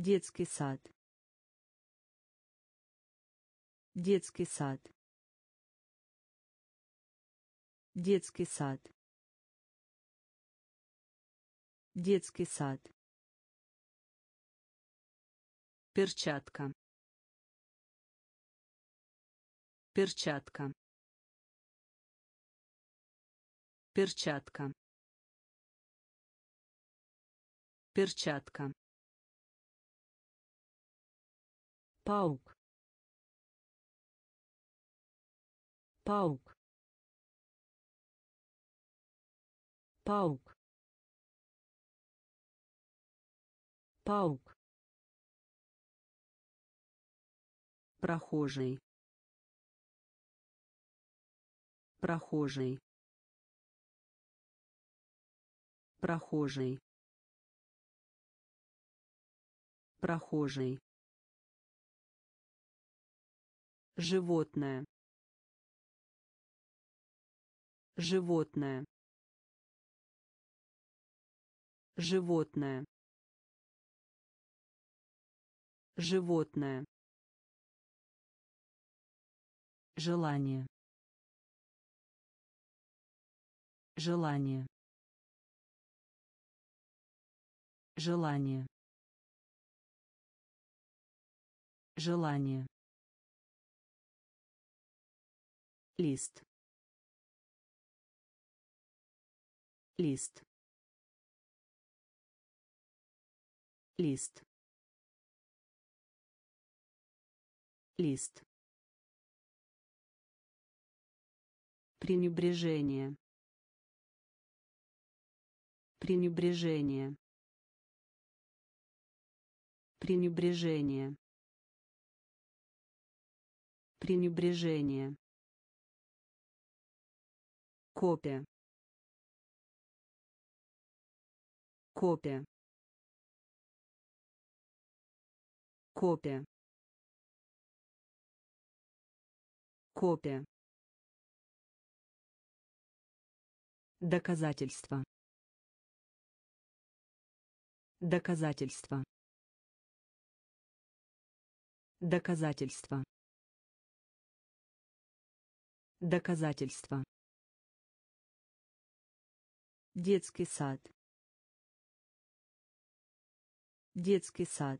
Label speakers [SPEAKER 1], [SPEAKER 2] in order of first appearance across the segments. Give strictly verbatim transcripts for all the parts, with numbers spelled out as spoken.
[SPEAKER 1] детский сад, детский сад, детский сад, детский сад, перчатка, перчатка, перчатка, перчатка, паук, паук, паук, паук, прохожий, прохожий, прохожий, прохожий, животное, животное, животное, животное, желание, желание, желание, желание, лист, лист, лист, лист, пренебрежение, пренебрежение, пренебрежение, пренебрежение, копия, копия, копия, копия, доказательство, доказательство, доказательство, доказательство, детский сад, детский сад,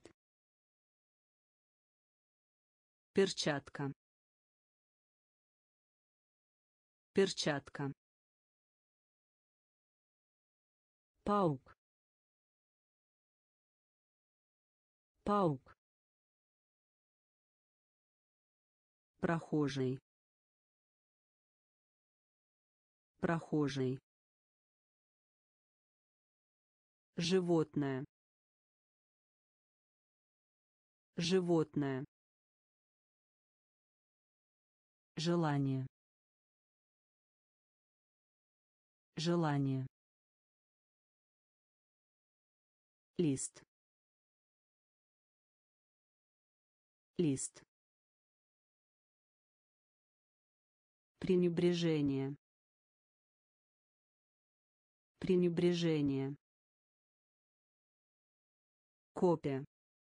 [SPEAKER 1] перчатка, перчатка, паук, паук, прохожий, прохожий, животное, животное, желание, желание, лист, лист, пренебрежение, пренебрежение, копия,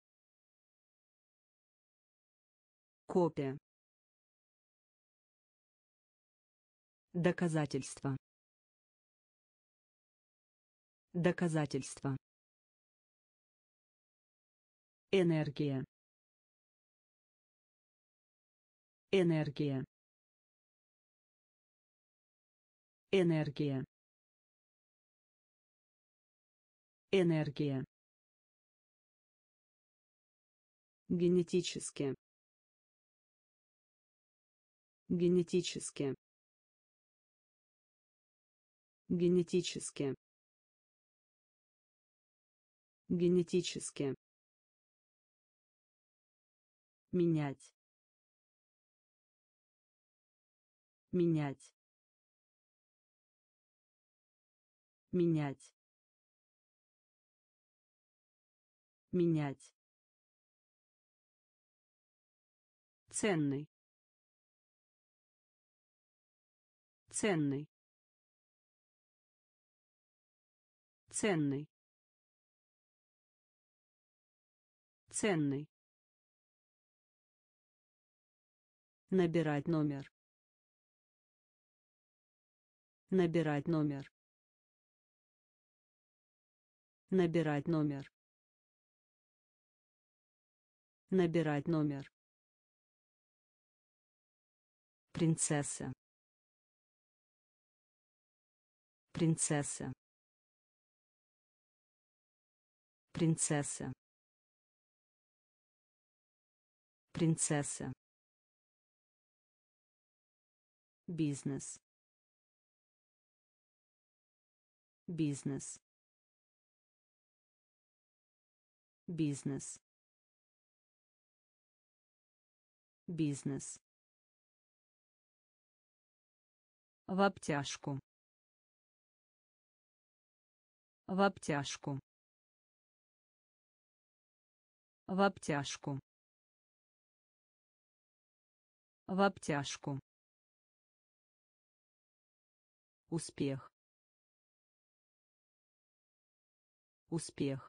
[SPEAKER 1] копия, доказательство, доказательство, энергия, энергия, энергия, энергия, генетически, генетически, генетически, генетически, менять, менять, менять, менять, ценный, ценный, ценный, Ценный. Набирать номер. Набирать номер. Набирать номер. Набирать номер. Принцесса. Принцесса. Принцесса. Принцесса. Бизнес. Бизнес. Бизнес. Бизнес. В обтяжку. В обтяжку. В обтяжку. В обтяжку. Успех. Успех.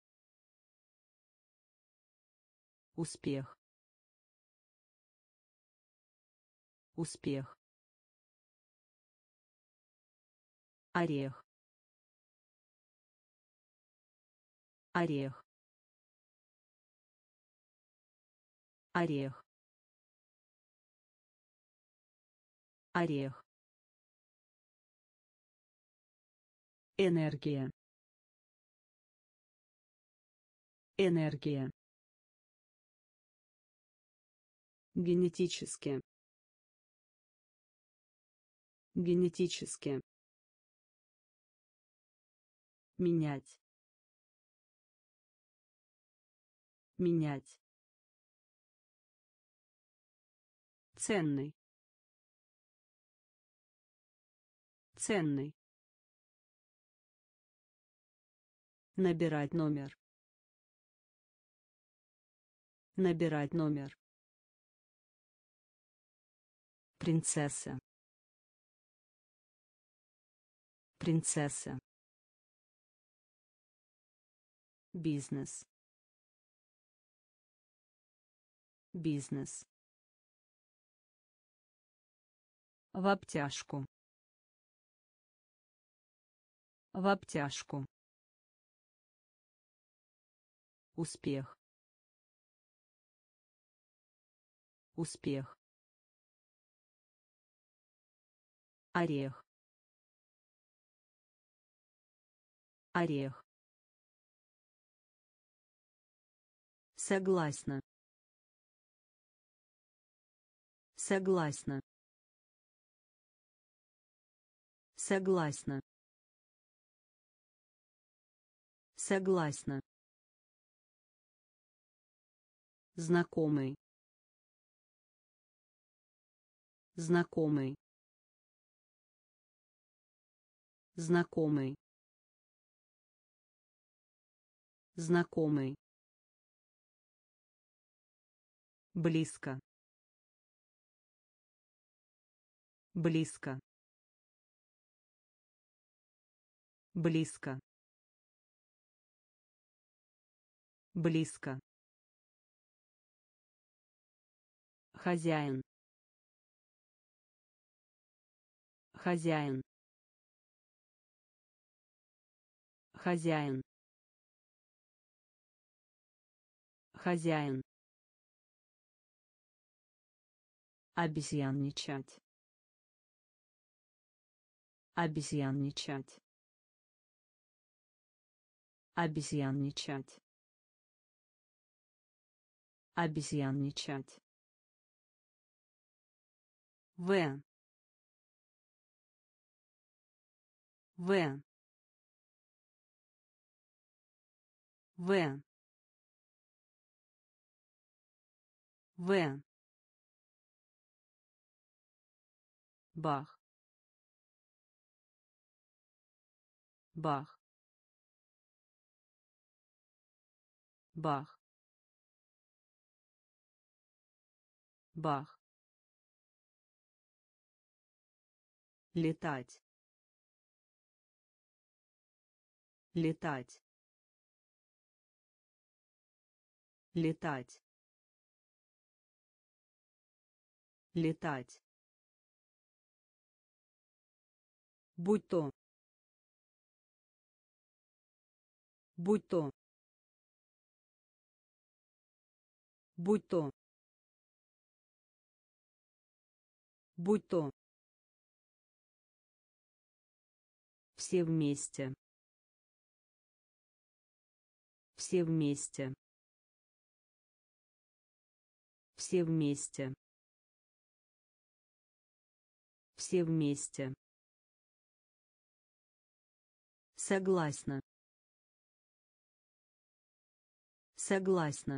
[SPEAKER 1] Успех. Успех. Орех. Орех. Орех. Орех. Энергия. Энергия. Генетически. Генетически. Менять. Менять. Ценный. Ценный. Набирать номер. Набирать номер. Принцесса. Принцесса. Бизнес. Бизнес. В обтяжку. В обтяжку. Успех. Успех. Орех. Орех. Согласна. Согласна. Согласна. Согласна. Знакомый. Знакомый. Знакомый. Знакомый. Близко. Близко. Близко. Близко. Хозяин. Хозяин. Хозяин. Хозяин. Обезьянничать. Обезьянничать. Обезьянничать. Обезьянничать. В. В. В. В. Бах. Бах. Бах. Бах. Летать. Летать. летать, летать, будь то, будь то, будь то, будь то, все вместе, все вместе, все вместе, все вместе, согласна, согласна,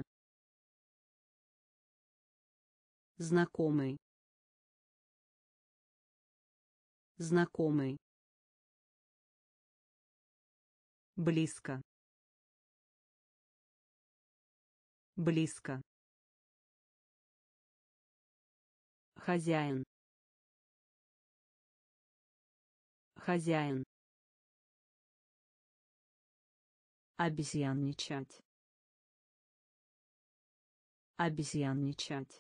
[SPEAKER 1] знакомый, знакомый, близко, близко, хозяин, хозяин, обезьянничать, обезьянничать,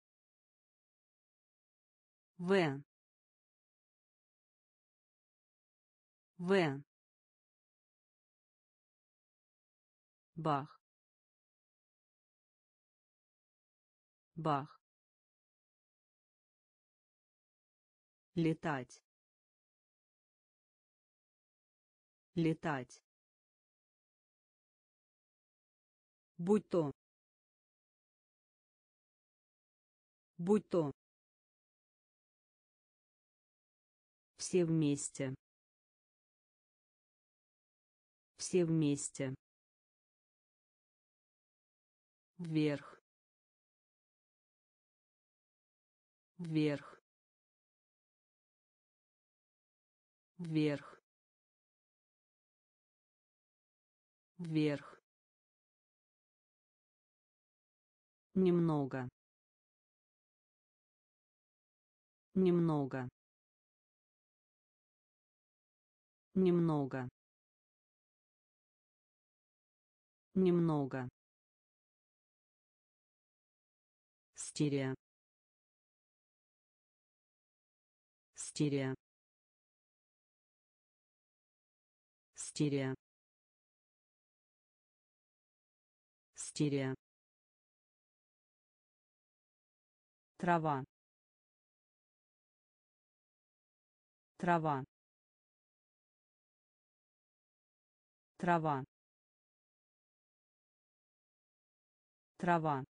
[SPEAKER 1] в, в, бах, бах, летать, летать, будь то, будь то, все вместе, все вместе, вверх, вверх, вверх, вверх, немного, немного, немного, немного, стерео, стерео, стерео, стерео, трава, трава, трава, трава,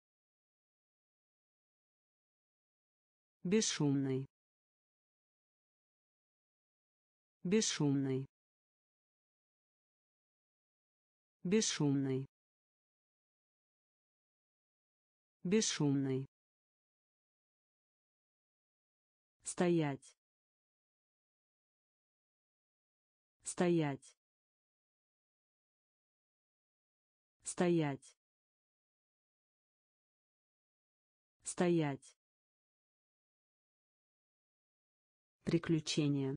[SPEAKER 1] бесшумный, бесшумный, бесшумный, бесшумный, стоять, стоять, стоять, стоять, приключения,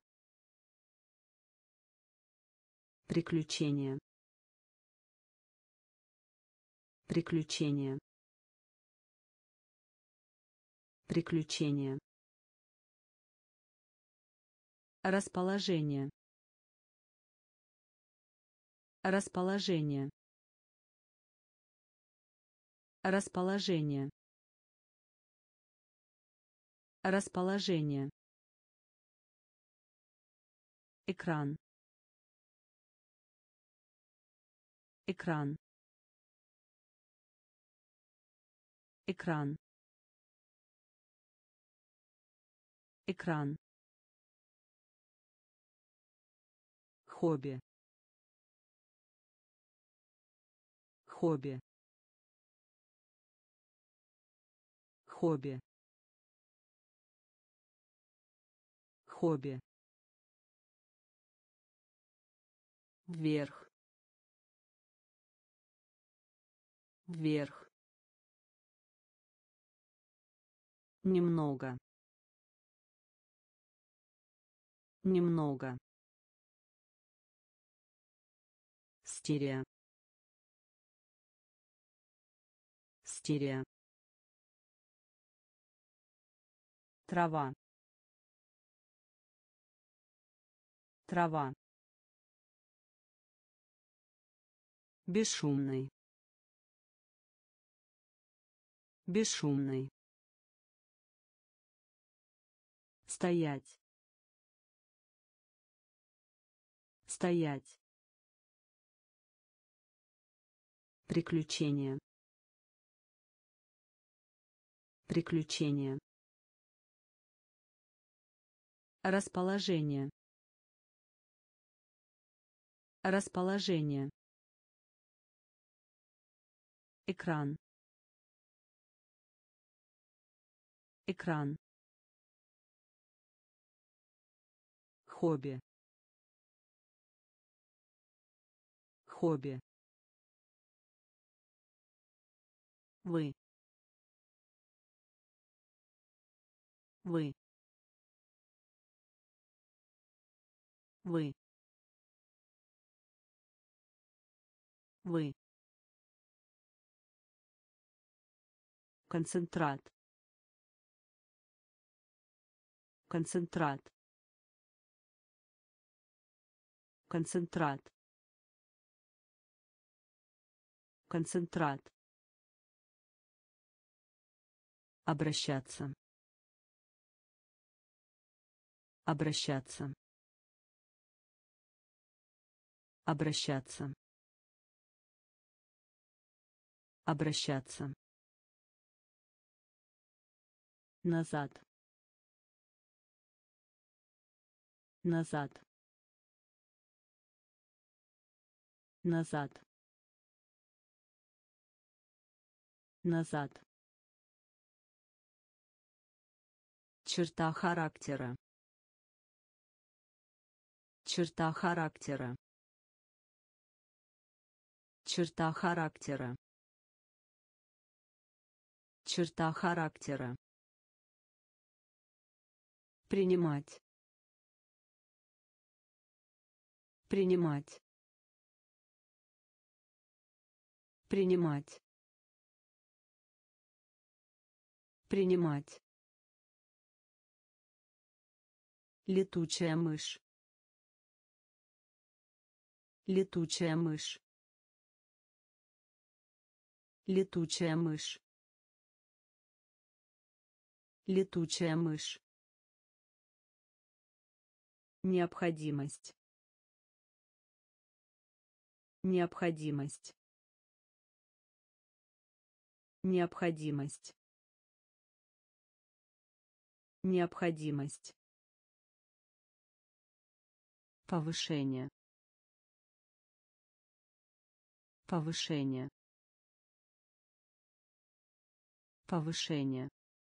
[SPEAKER 1] приключения, приключения, приключения, расположение, расположение, расположение, расположение, экран, экран, экран, экран, хобби, хобби, хобби, хобби, вверх, вверх, немного, немного, стерео, Мистерия. Трава. Трава. Бесшумный. Бесшумный. Стоять. Стоять. Приключение. Приключение. Расположение. Расположение. Экран. Экран. Хобби. Хобби. Вы. Вы. Вы. Вы. Концентрат. Концентрат. Концентрат. Концентрат. Обращаться. Обращаться. Обращаться. Обращаться. Назад. Назад. Назад. Назад. Черта характера. Черта характера. Черта характера. Черта характера. Принимать. Принимать. Принимать. Принимать. Летучая мышь. Летучая мышь. Летучая мышь. Летучая мышь. Необходимость. Необходимость. Необходимость. Необходимость. Повышение. Повышение. Повышение.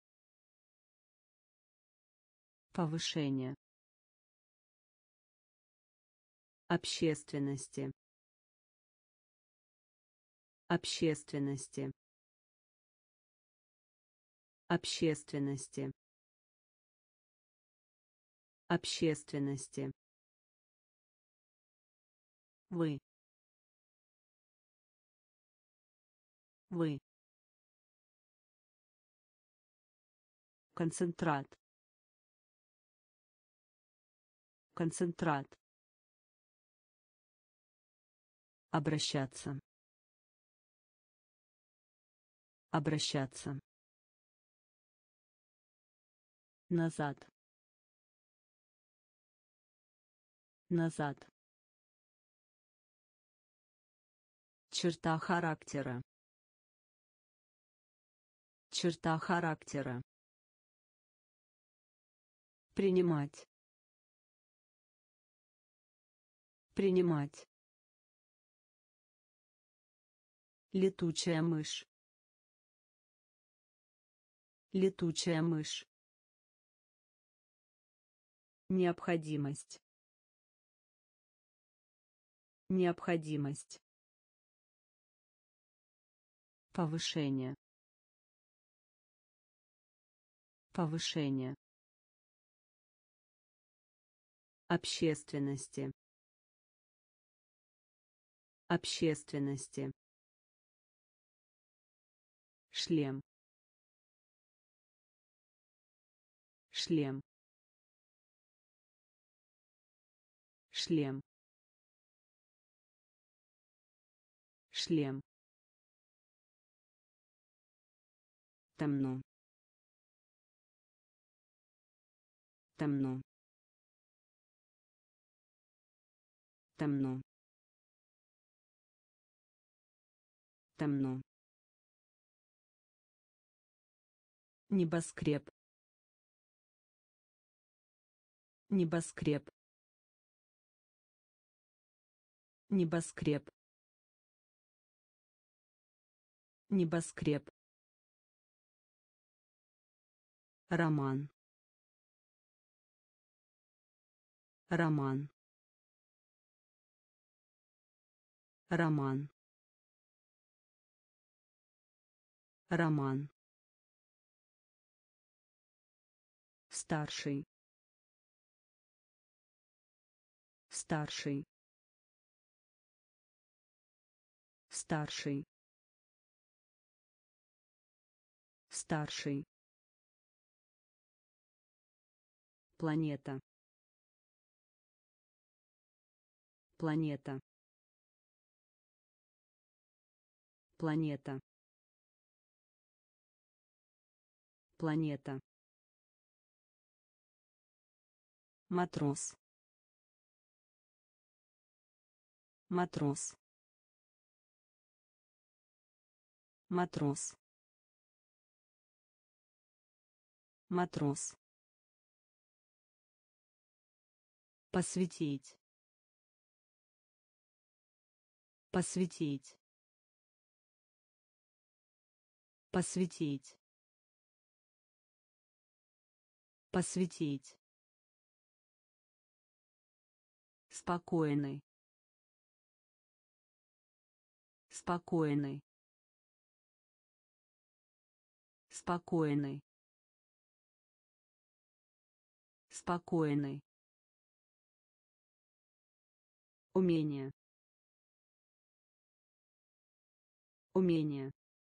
[SPEAKER 1] Повышение. Общественности. Общественности. Общественности. Общественности. Вы. Вы. Концентрат. Концентрат. Обращаться. Обращаться. Назад. Назад. Черта характера. Черта характера. Принимать. Принимать. Летучая мышь. Летучая мышь. Необходимость. Необходимость. Повышение. Повышение. Общественности. Общественности. шлем, шлем, шлем, шлем,
[SPEAKER 2] темно, темно, темно, темно,
[SPEAKER 1] небоскреб, небоскреб, небоскреб, небоскреб,
[SPEAKER 2] роман, роман, роман, роман,
[SPEAKER 1] старший, старший, старший, старший, планета, планета, планета, планета,
[SPEAKER 2] матрос, матрос, матрос, матрос,
[SPEAKER 1] посвятить, посвятить, посвятить, посвятить, спокойный, спокойный, спокойный, спокойный, умение, умение,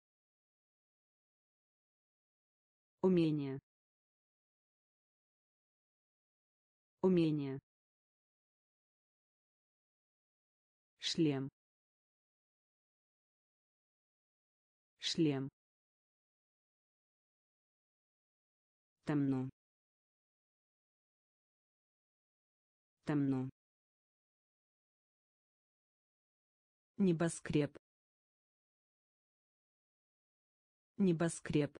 [SPEAKER 1] умение, умение, шлем, шлем,
[SPEAKER 2] темно, темно,
[SPEAKER 1] небоскреб, небоскреб,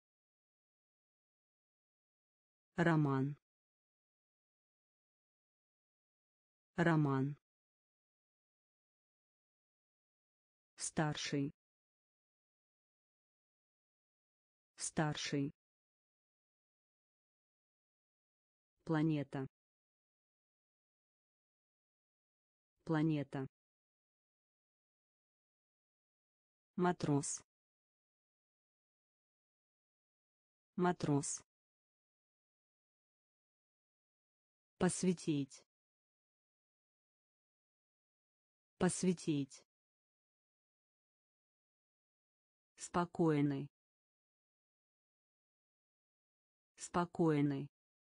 [SPEAKER 2] роман, роман,
[SPEAKER 1] старший, старший, планета, планета,
[SPEAKER 2] матрос, матрос,
[SPEAKER 1] посвятить, посвятить, спокойный, спокойный,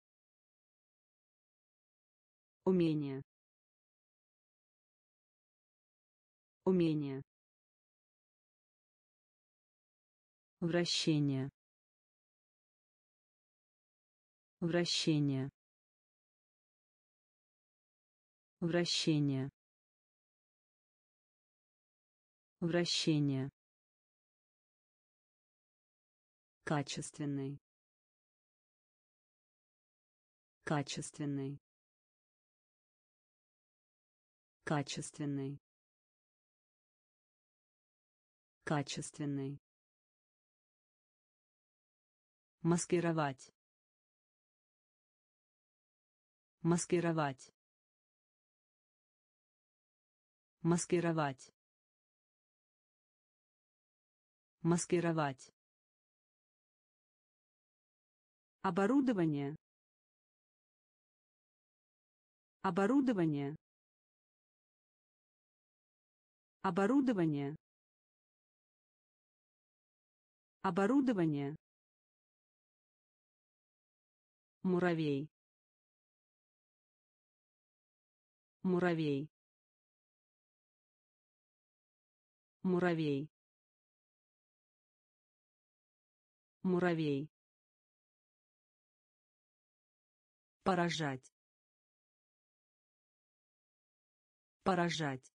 [SPEAKER 1] умение, умение, вращение, вращение, вращение, вращение, качественный, качественный, качественный, качественный, маскировать, маскировать, маскировать, маскировать, оборудование, оборудование, оборудование, Оборудование. Муравей. Муравей. Муравей. Муравей. Поражать. Поражать.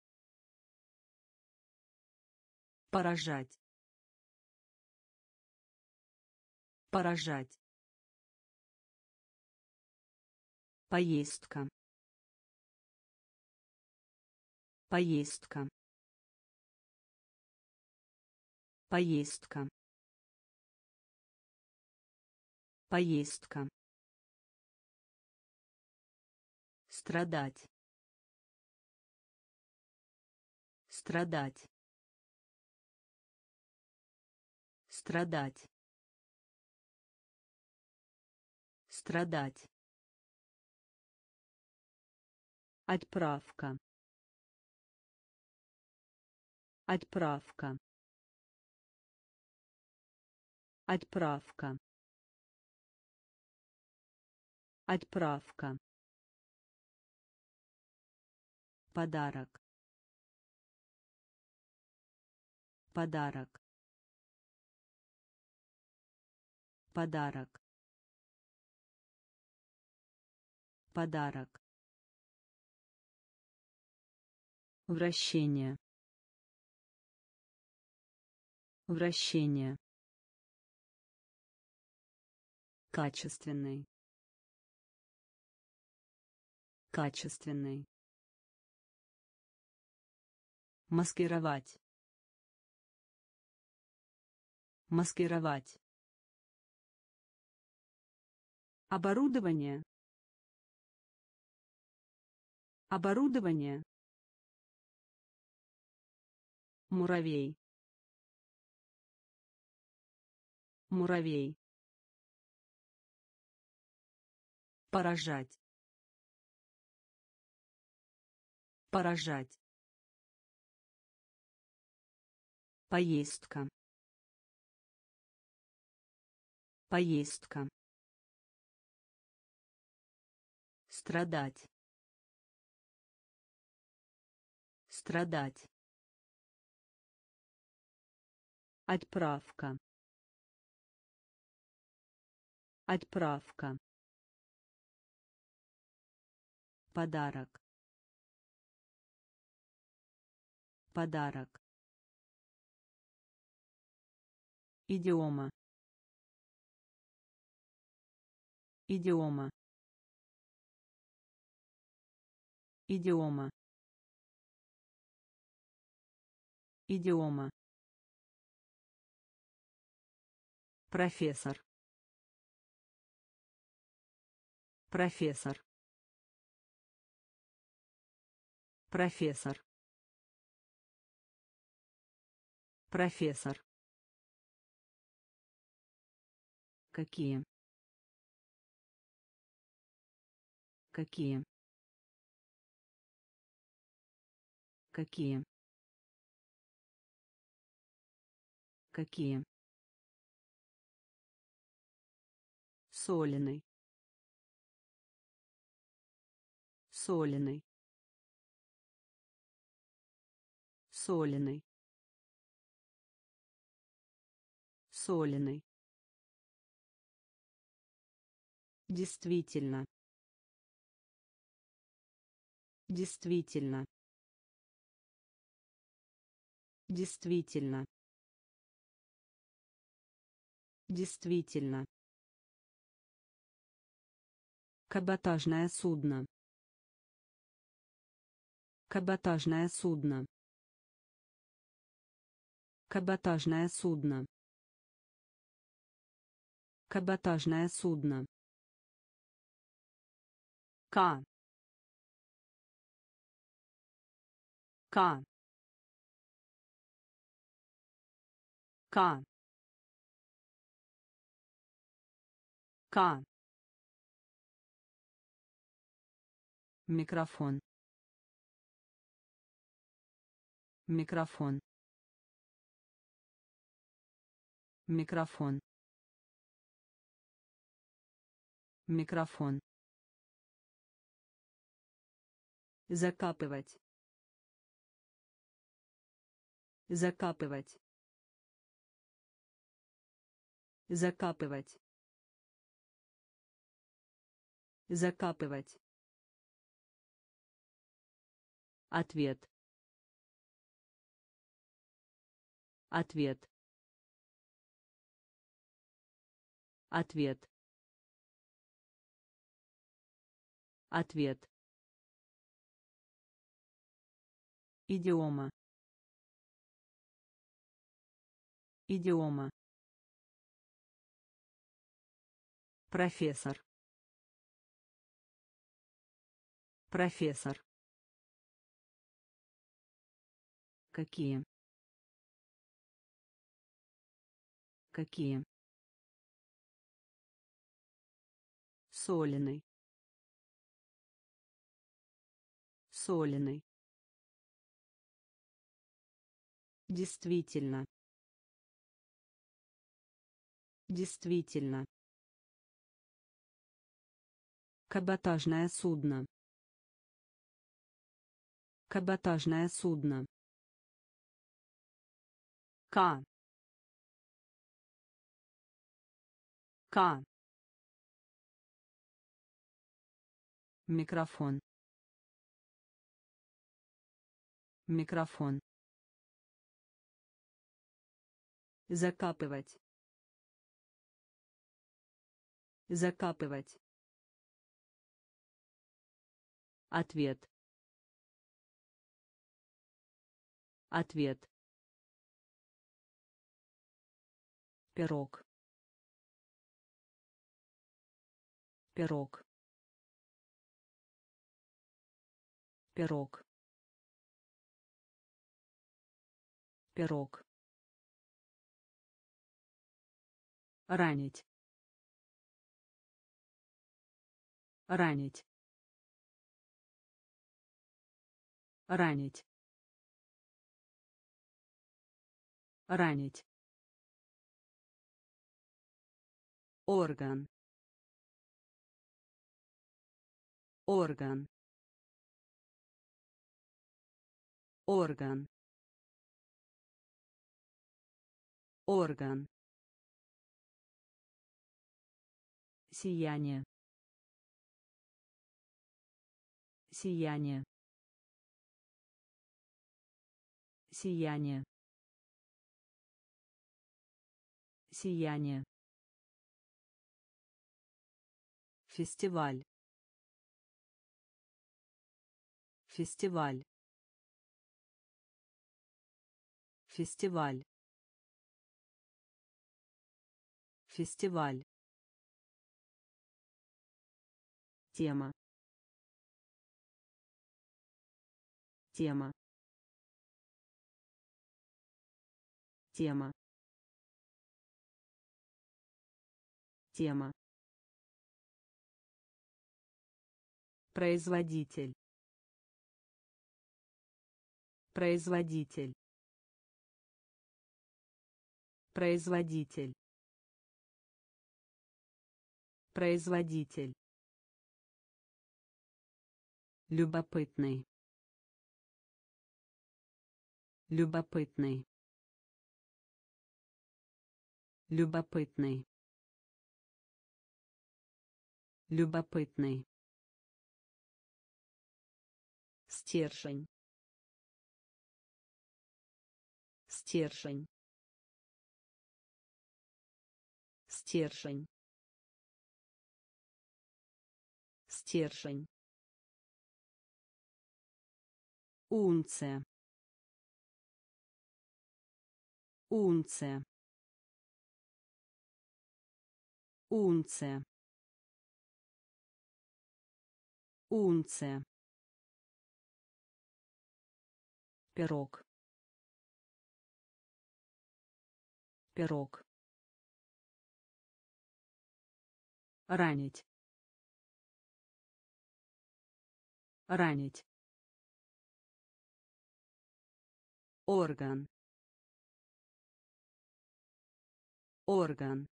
[SPEAKER 1] Поражать. Поражать. Поездка. Поездка. Поездка. Поездка. Страдать. Страдать. Страдать. Страдать. Отправка. Отправка. Отправка. Отправка. Подарок. Подарок. Подарок. Подарок. Вращение. Вращение. Качественный. Качественный. Маскировать. Маскировать. Оборудование. Оборудование. Муравей. Муравей. Поражать. Поражать. Поездка. Поездка. Страдать. Страдать. Отправка. Отправка. Подарок. Подарок. Идиома. Идиома. Идиома. Идиома. Профессор. Профессор. Профессор. Профессор. Какие? Какие? Какие? Какие? Соленый. Соленый. Соленый. Соленый. Действительно. Действительно. Действительно. Действительно. Каботажное судно. Каботажное судно. Каботажное судно. Каботажное судно. К. К. К. К. Микрофон. Микрофон.
[SPEAKER 2] Микрофон. Микрофон. Закапывать. Закапывать. Закапывать. Закапывать. Ответ. Ответ. Ответ. Ответ. Идиома. Идиома. Профессор. Профессор. Какие? Какие? Соленый. Соленый. Действительно. Действительно. Каботажное судно. Каботажное судно.
[SPEAKER 1] К. К.
[SPEAKER 2] Микрофон. Микрофон.
[SPEAKER 1] Закапывать. Закапывать. Ответ. Ответ.
[SPEAKER 2] Пирог. Пирог. Пирог. Пирог.
[SPEAKER 1] Ранить. Ранить. Ранить. Ранить. Орган. Орган. Орган. Орган.
[SPEAKER 2] Сияние. Сияние. Сияние. Сияние.
[SPEAKER 1] Фестиваль. Фестиваль. Фестиваль. Фестиваль.
[SPEAKER 2] Тема. Тема. Тема. Тема.
[SPEAKER 1] Производитель. Производитель. Производитель. Производитель. Любопытный. Любопытный. Любопытный. Любопытный. Стержень. Стержень. Стержень. Стержень. Унция. Унция. Унция. Унция.
[SPEAKER 2] Пирог. Пирог.
[SPEAKER 1] Ранить. Ранить. Орган. орган,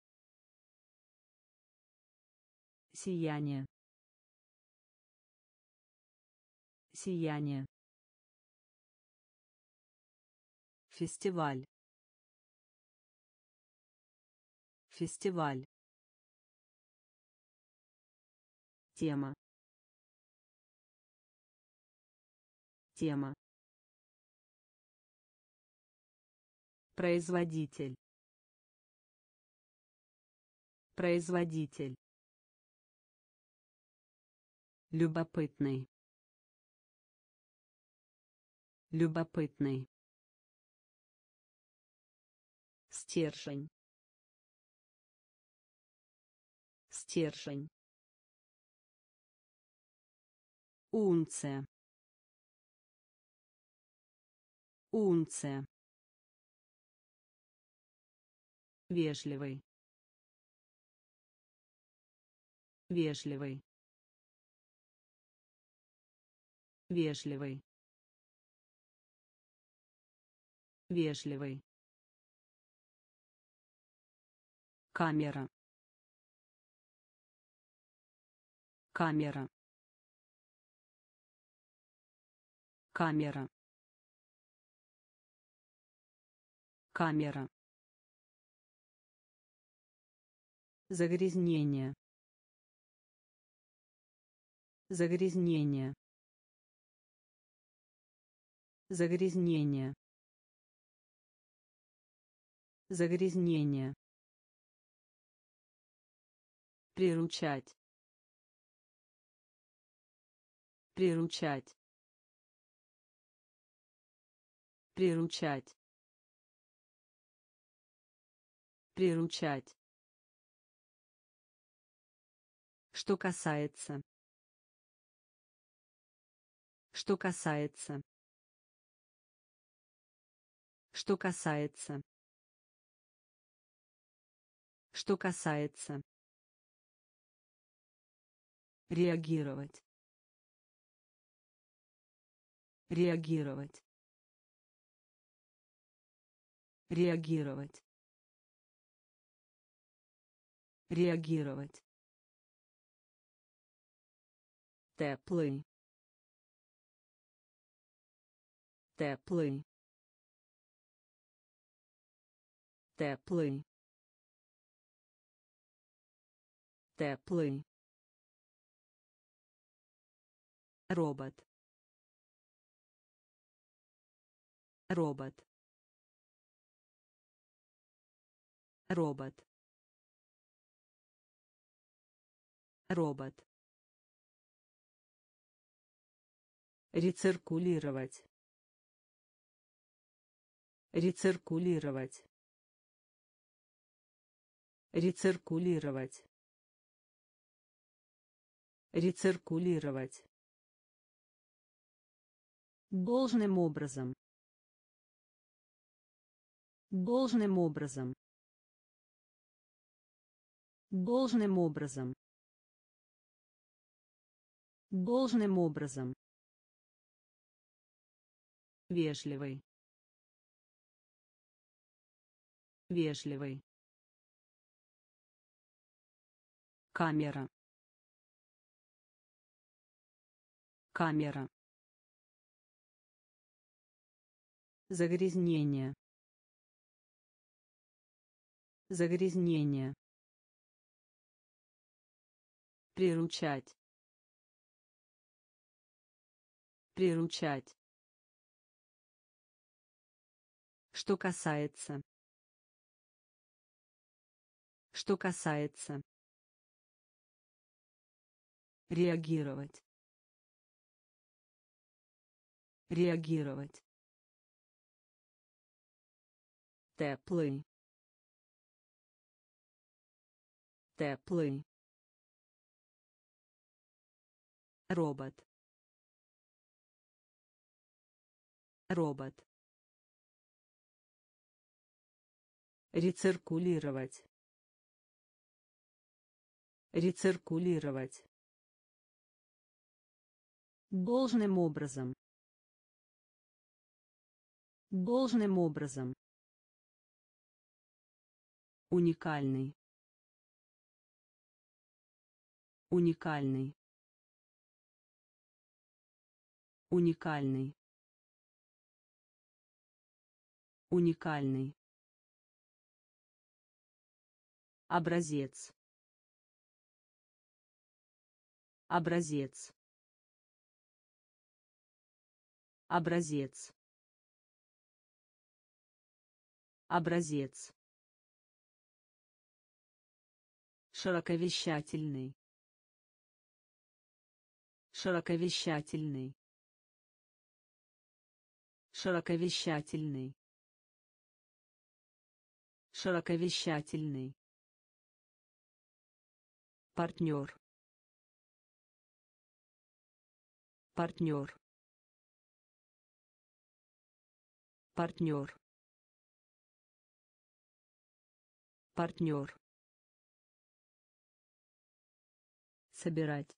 [SPEAKER 2] сияние, сияние,
[SPEAKER 1] фестиваль, фестиваль,
[SPEAKER 2] тема, тема,
[SPEAKER 1] производитель, производитель, любопытный, любопытный,
[SPEAKER 2] стержень, стержень,
[SPEAKER 1] унция, унция,
[SPEAKER 2] вежливый, вежливый, вежливый, вежливый,
[SPEAKER 1] камера, камера, камера, камера, загрязнение, загрязнение, загрязнение, загрязнение, приручать, приручать, приручать, приручать. Что касается, что касается, что касается, что касается, реагировать, реагировать, реагировать, реагировать,
[SPEAKER 2] теплый, теплый, теплый, теплый,
[SPEAKER 1] робот, робот, робот, робот, рециркулировать, рециркулировать, рециркулировать, рециркулировать, должным образом, должным образом, должным образом, должным образом,
[SPEAKER 2] вежливый, вежливый,
[SPEAKER 1] камера, камера, загрязнение, загрязнение, приручать, приручать. Что касается, что касается, реагировать, реагировать,
[SPEAKER 2] теплый, теплый,
[SPEAKER 1] робот, робот, рециркулировать, рециркулировать, должным образом, должным образом,
[SPEAKER 2] Уникальный. Уникальный. Уникальный. Уникальный. Образец. Образец. Образец. Образец. Широковещательный. Широковещательный. Широковещательный. Широковещательный. Партнер. Партнер. Партнер. Партнер. Собирать.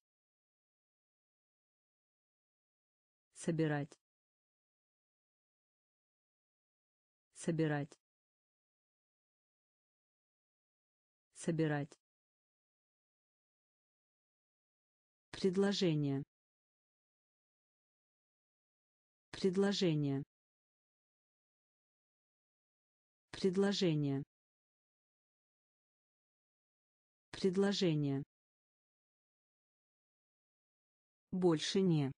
[SPEAKER 2] Собирать. Собирать. Собирать. Предложение. Предложение. Предложение. Предложение. Больше не.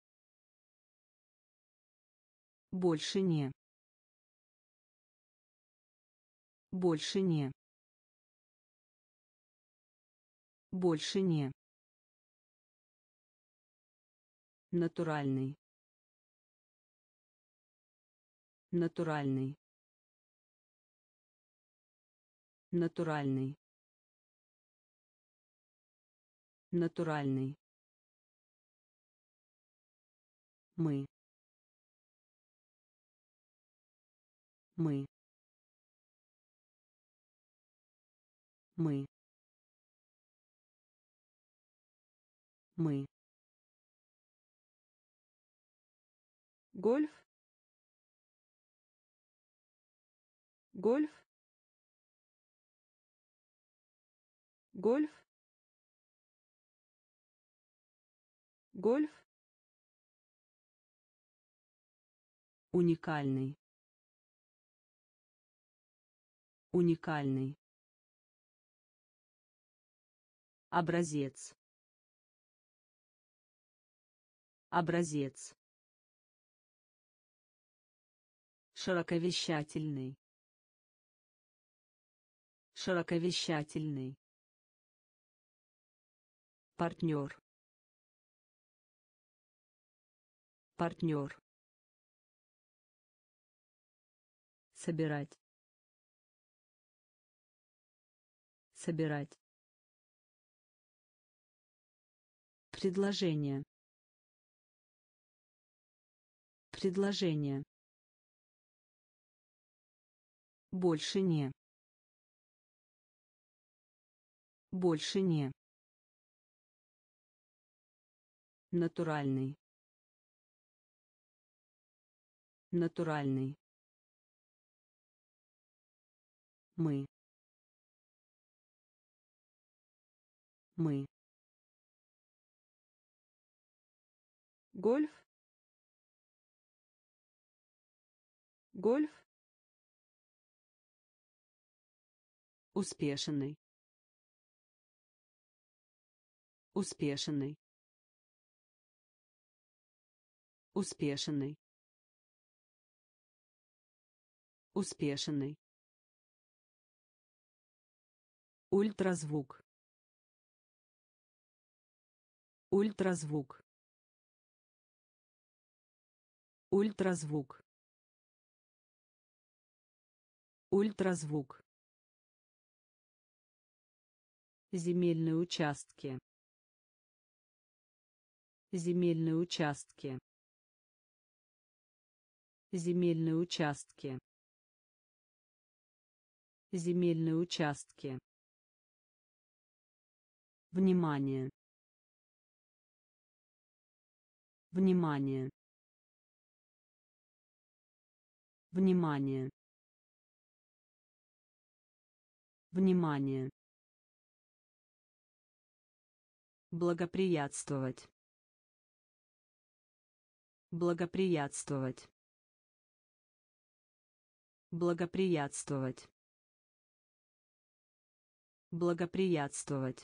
[SPEAKER 2] Больше не. Больше не. Больше не. Натуральный. Натуральный. Натуральный. Натуральный. Мы. Мы. Мы. Мы. Гольф. Гольф. Гольф. Гольф. Уникальный. Уникальный. Образец. Образец. Широковещательный. Широковещательный. Партнер. Партнер. Собирать. Собирать. Предложение. Предложение. Больше не. Больше не. Натуральный. Натуральный. Мы. Мы. Гольф. Гольф. Успешный. Успешный. Успешный. Успешный. Ультразвук. Ультразвук. Ультразвук. Ультразвук. Земельные участки. Земельные участки. Земельные участки. Земельные участки. Внимание. Внимание. Внимание. Внимание. Благоприятствовать. Благоприятствовать. Благоприятствовать. Благоприятствовать.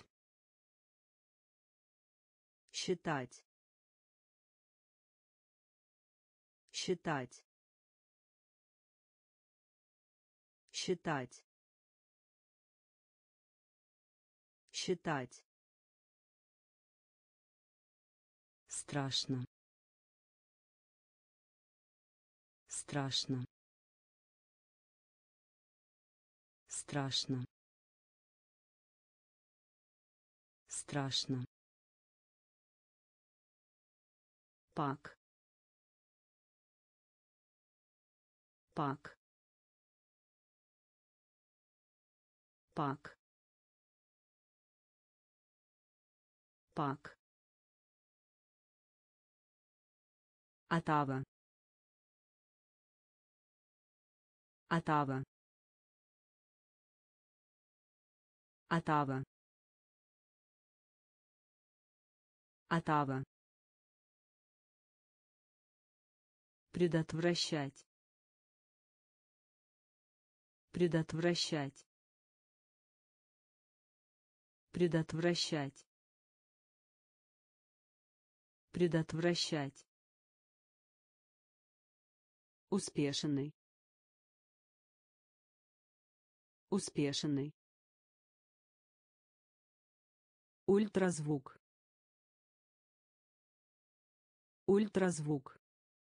[SPEAKER 1] Считать. Считать. Считать. Считать.
[SPEAKER 2] Страшно. Страшно. Страшно. Страшно. Пак. Пак. Пак. Пак. Отава. Отава. Отава. Отава. Предотвращать. Предотвращать. Предотвращать. Предотвращать. Успешный. Успешный. Ультразвук. Ультразвук.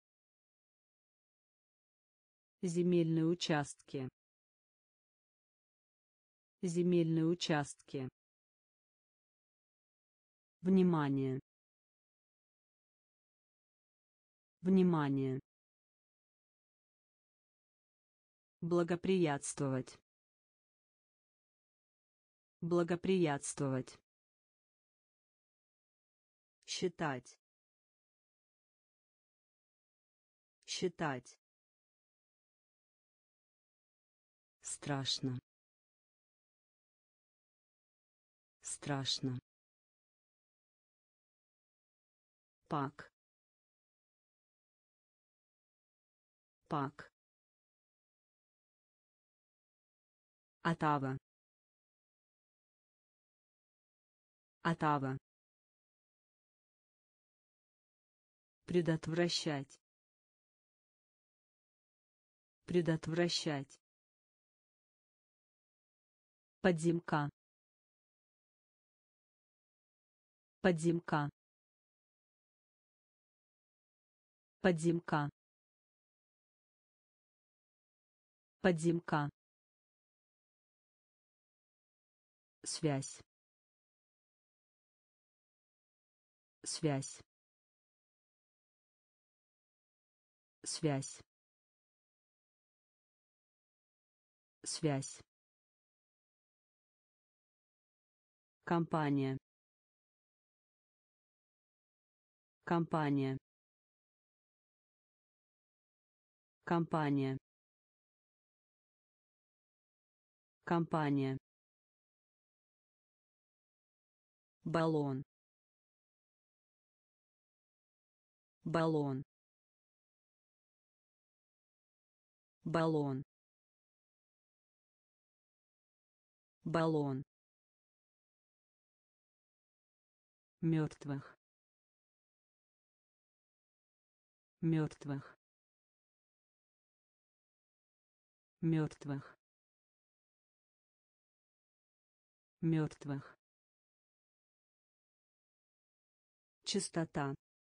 [SPEAKER 2] Земельные участки. Земельные участки. Внимание. Внимание. Благоприятствовать. Благоприятствовать.
[SPEAKER 1] Считать. Считать.
[SPEAKER 2] Страшно. Страшно. Пак. Пак. Отава. Отава. Предотвращать. Предотвращать. Подземка. Подземка. Подземка. Подземка. Связь. Связь. Связь. Связь. Компания. Компания. Компания. Компания. Баллон. Баллон. Баллон. Баллон. Мертвых. Мертвых. Мертвых. Мертвых. Чистота.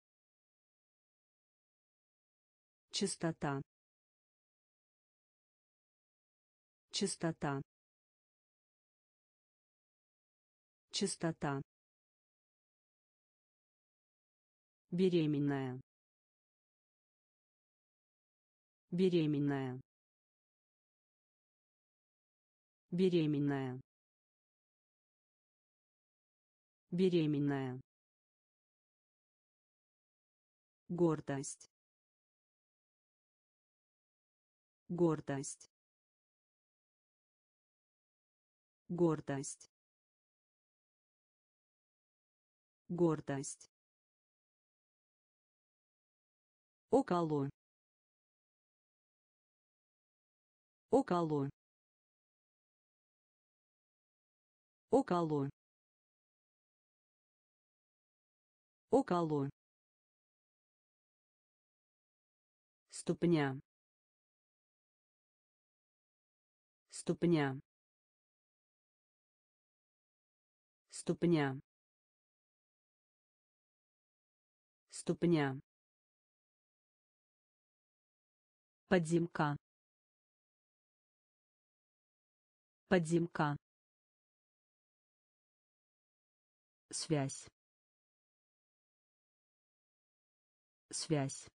[SPEAKER 2] Чистота. Чистота. Чистота. Беременная. Беременная. Беременная. Беременная. Гордость. Гордость.
[SPEAKER 1] гордость, гордость, около, около, около, около, ступня, ступня, ступня, ступня, подземка, подземка, связь, связь,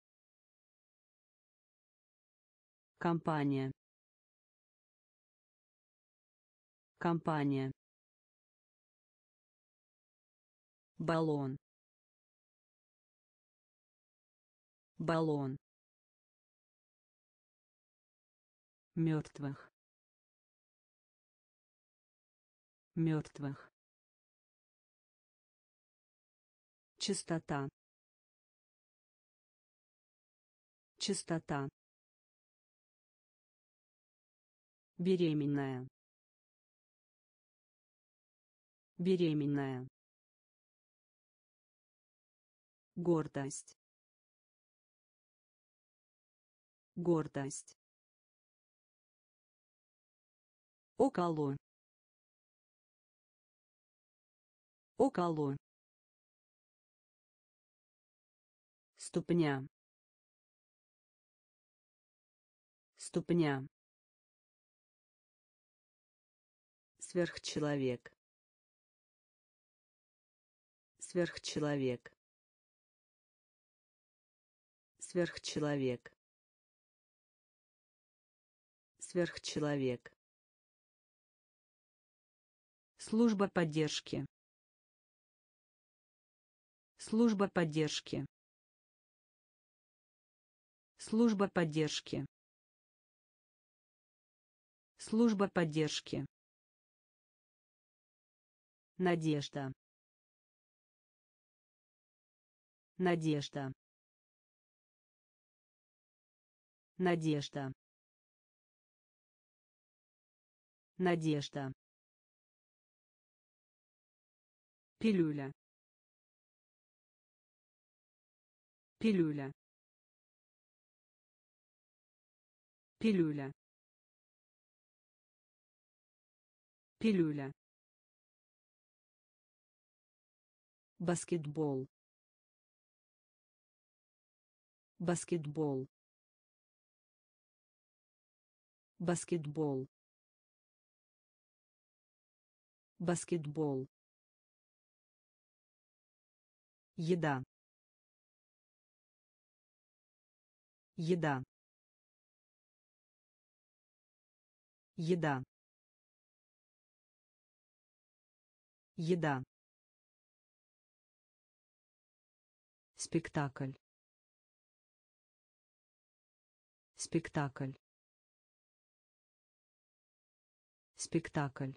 [SPEAKER 1] компания, компания, баллон, баллон, мертвых, мертвых, чистота, чистота, беременная, беременная, гордость, гордость, около, около, ступня, ступня, сверхчеловек, сверхчеловек, сверхчеловек, сверхчеловек, служба поддержки, служба поддержки, служба поддержки, служба поддержки, надежда, надежда, надежда, надежда, пилюля, пилюля, пилюля, пилюля, баскетбол, баскетбол, баскетбол, баскетбол, еда, еда, еда, еда, спектакль, спектакль, спектакль,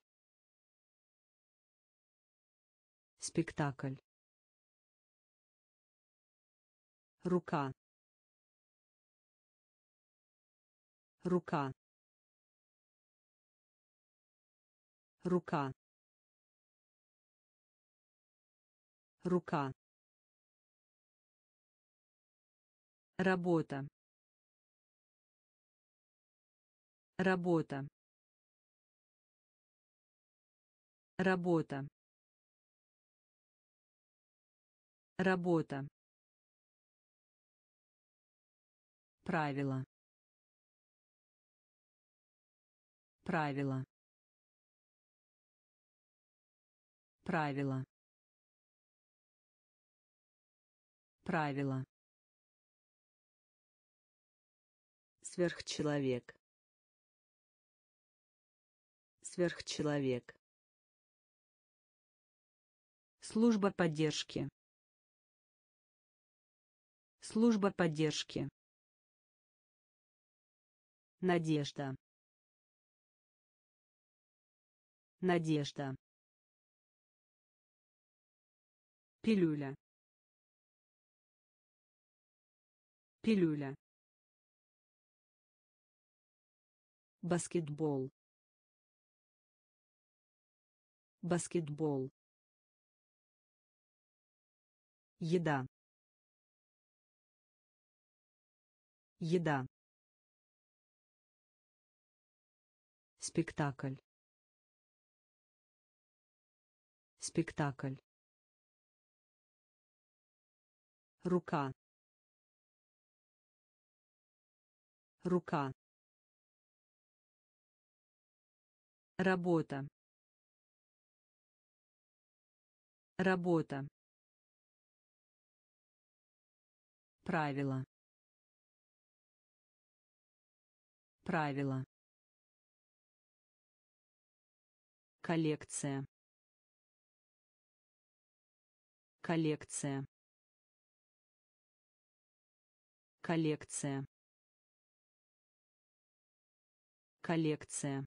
[SPEAKER 1] спектакль, рука, рука, рука, рука, работа, работа, работа, работа, правило, правило, правило, правило, сверхчеловек, сверхчеловек, служба поддержки, служба поддержки, надежда, Надежда.
[SPEAKER 2] Пилюля. Пилюля.
[SPEAKER 1] Баскетбол. Баскетбол. Еда. Еда. Спектакль. Спектакль. Рука. Рука. Работа. Работа. Правило. Правило. Коллекция. Коллекция. Коллекция. Коллекция.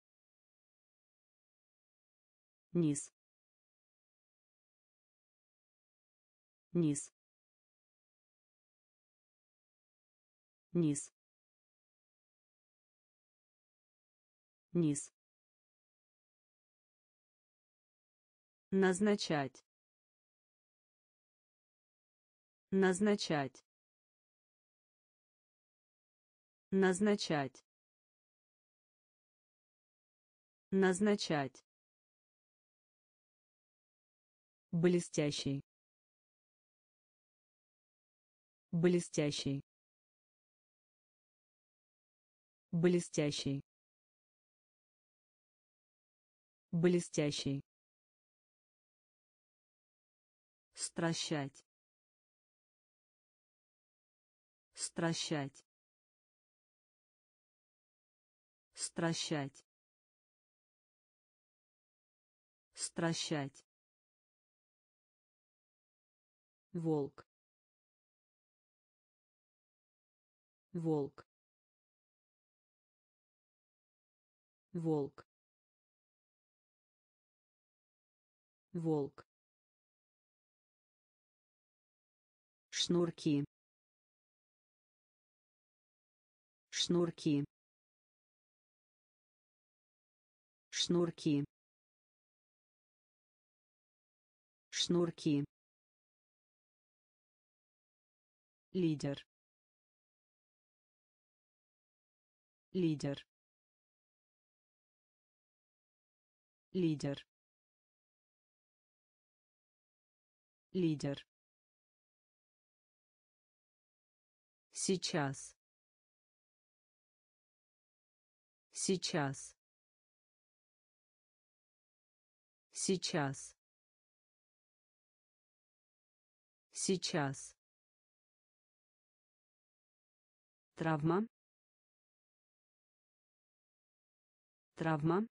[SPEAKER 1] Низ. Низ. Низ. Низ. Назначать. Назначать. Назначать. Назначать. Блестящий. Блестящий. Блестящий. Блестящий. Стращать. Стращать. Стращать. Стращать. Волк. Волк. Волк. Волк. Шнурки. Шнурки. Шнурки. Шнурки. Лидер. Лидер. Лидер. Лидер. Сейчас. Сейчас. Сейчас. Сейчас. Травма. Травма.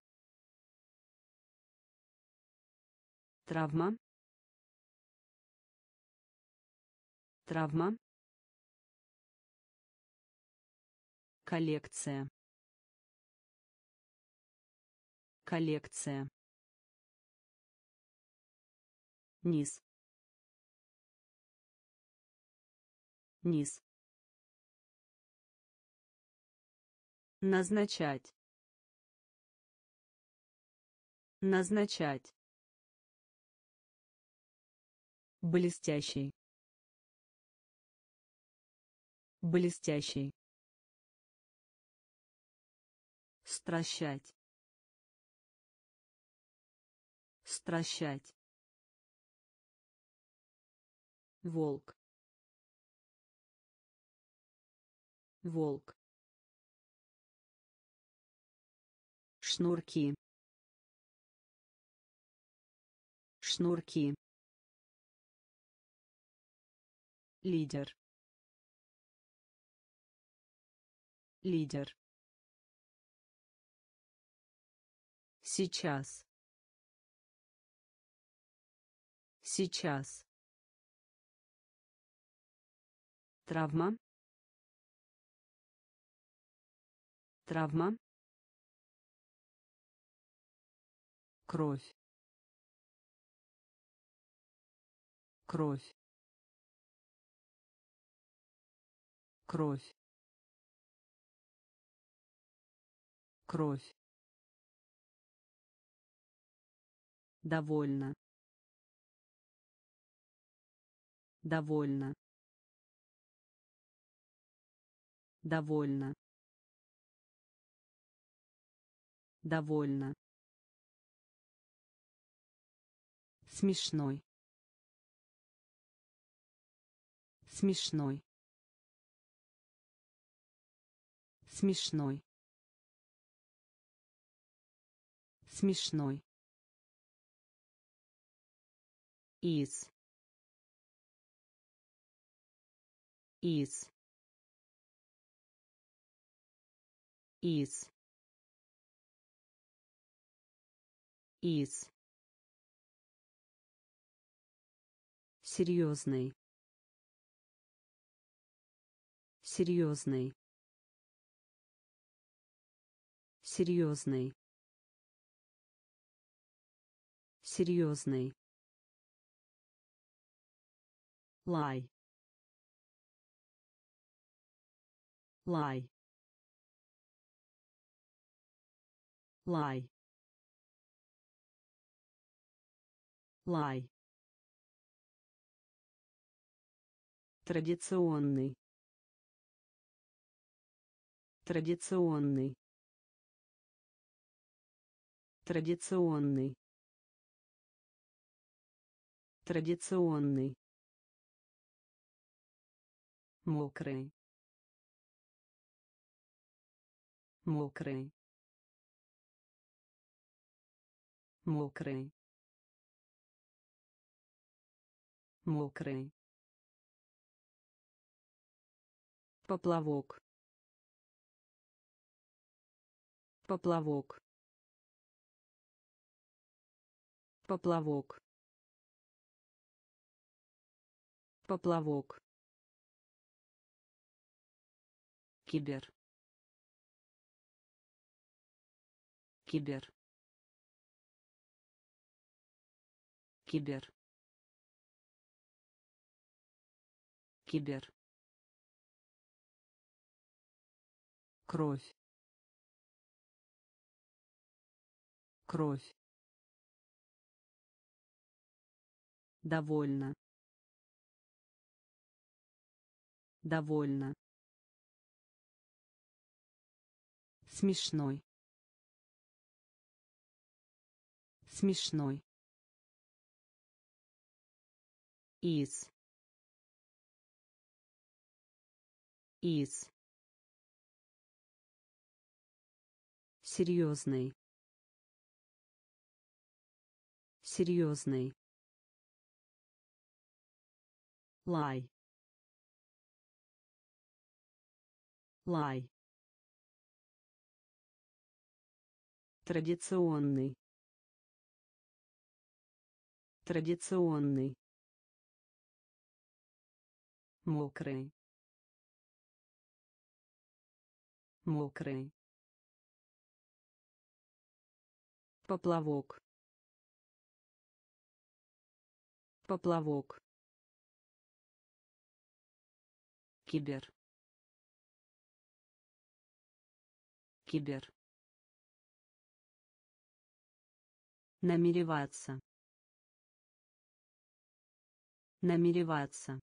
[SPEAKER 1] Травма. Травма. Коллекция. Коллекция. Низ. Низ. Назначать. Назначать. Блестящий. Блестящий. Стращать. Стращать. Волк. Волк. Шнурки. Шнурки. Лидер. Лидер. Сейчас. Сейчас. Травма. Травма. кровь, кровь, кровь, кровь, довольно, довольно, довольно, довольно, смешной, смешной, смешной, смешной, из, из, из, из, серьезный, серьезный, серьезный, серьезный, лай, лай, лай, лай, традиционный, традиционный, традиционный, традиционный, мокрый, мокрый, мокрый, мокрый, поплавок, поплавок, поплавок, поплавок, кибер, кибер, кибер, кибер, кровь, кровь, довольно, довольно, смешной, смешной, из, из, серьезный, серьезный, лай, лай, традиционный, традиционный, мокрый, мокрый, поплавок, поплавок, кибер, кибер, намереваться, намереваться,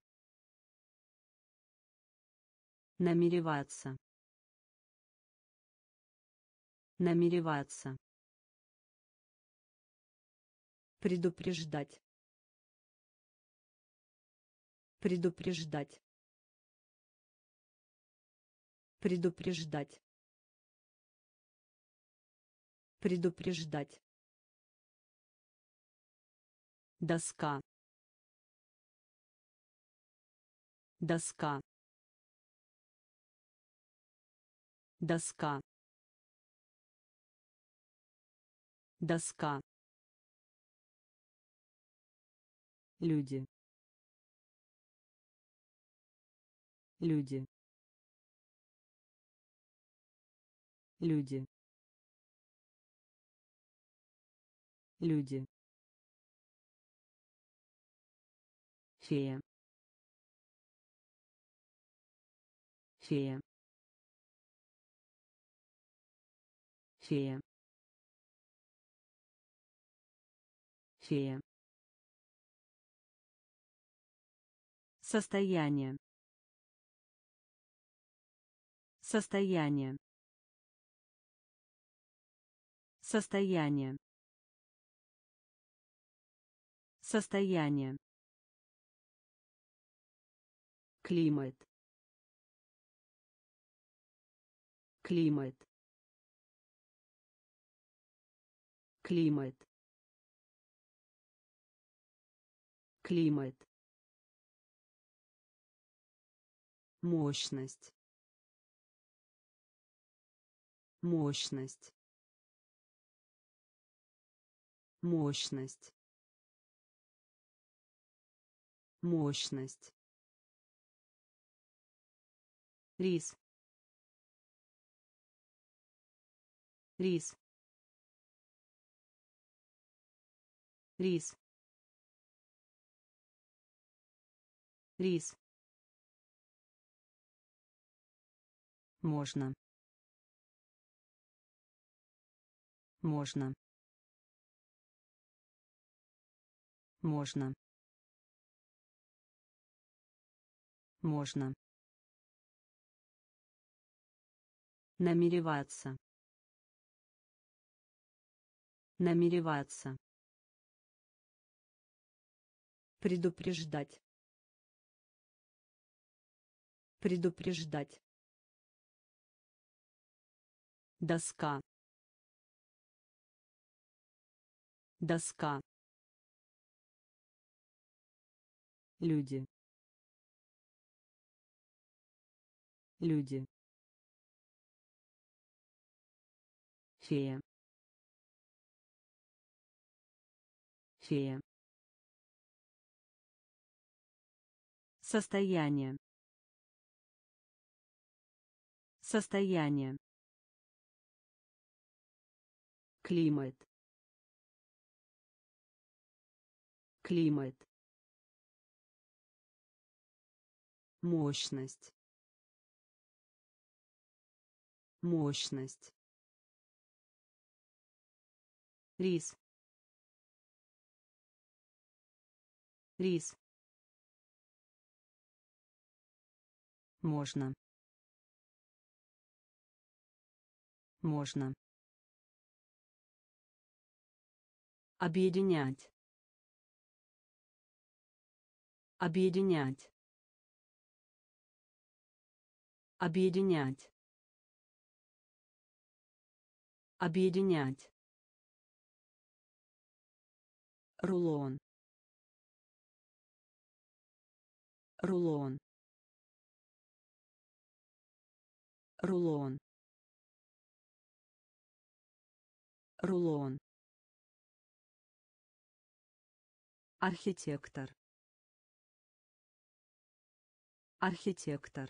[SPEAKER 1] намереваться, намереваться, предупреждать, предупреждать, предупреждать, предупреждать, доска, доска, доска, доска, люди, люди, люди, Люди. Фея. Фея. Фея. Фея. Состояние. Состояние. Состояние. Состояние. Климат. Климат. Климат. Климат. Мощность. Мощность. Мощность. Мощность. Рис. Рис. Рис. Рис. Можно. Можно. Можно. Можно. Намереваться. Намереваться. Предупреждать. Предупреждать. Доска. Доска. Люди. Люди. Фея. Фея. Состояние. Состояние. Климат. Климат. Мощность. Мощность. Рис. Рис. Можно. Можно. Объединять. Объединять. Объединять. Объединять. Рулон. Рулон. Рулон. Рулон. Архитектор. Архитектор.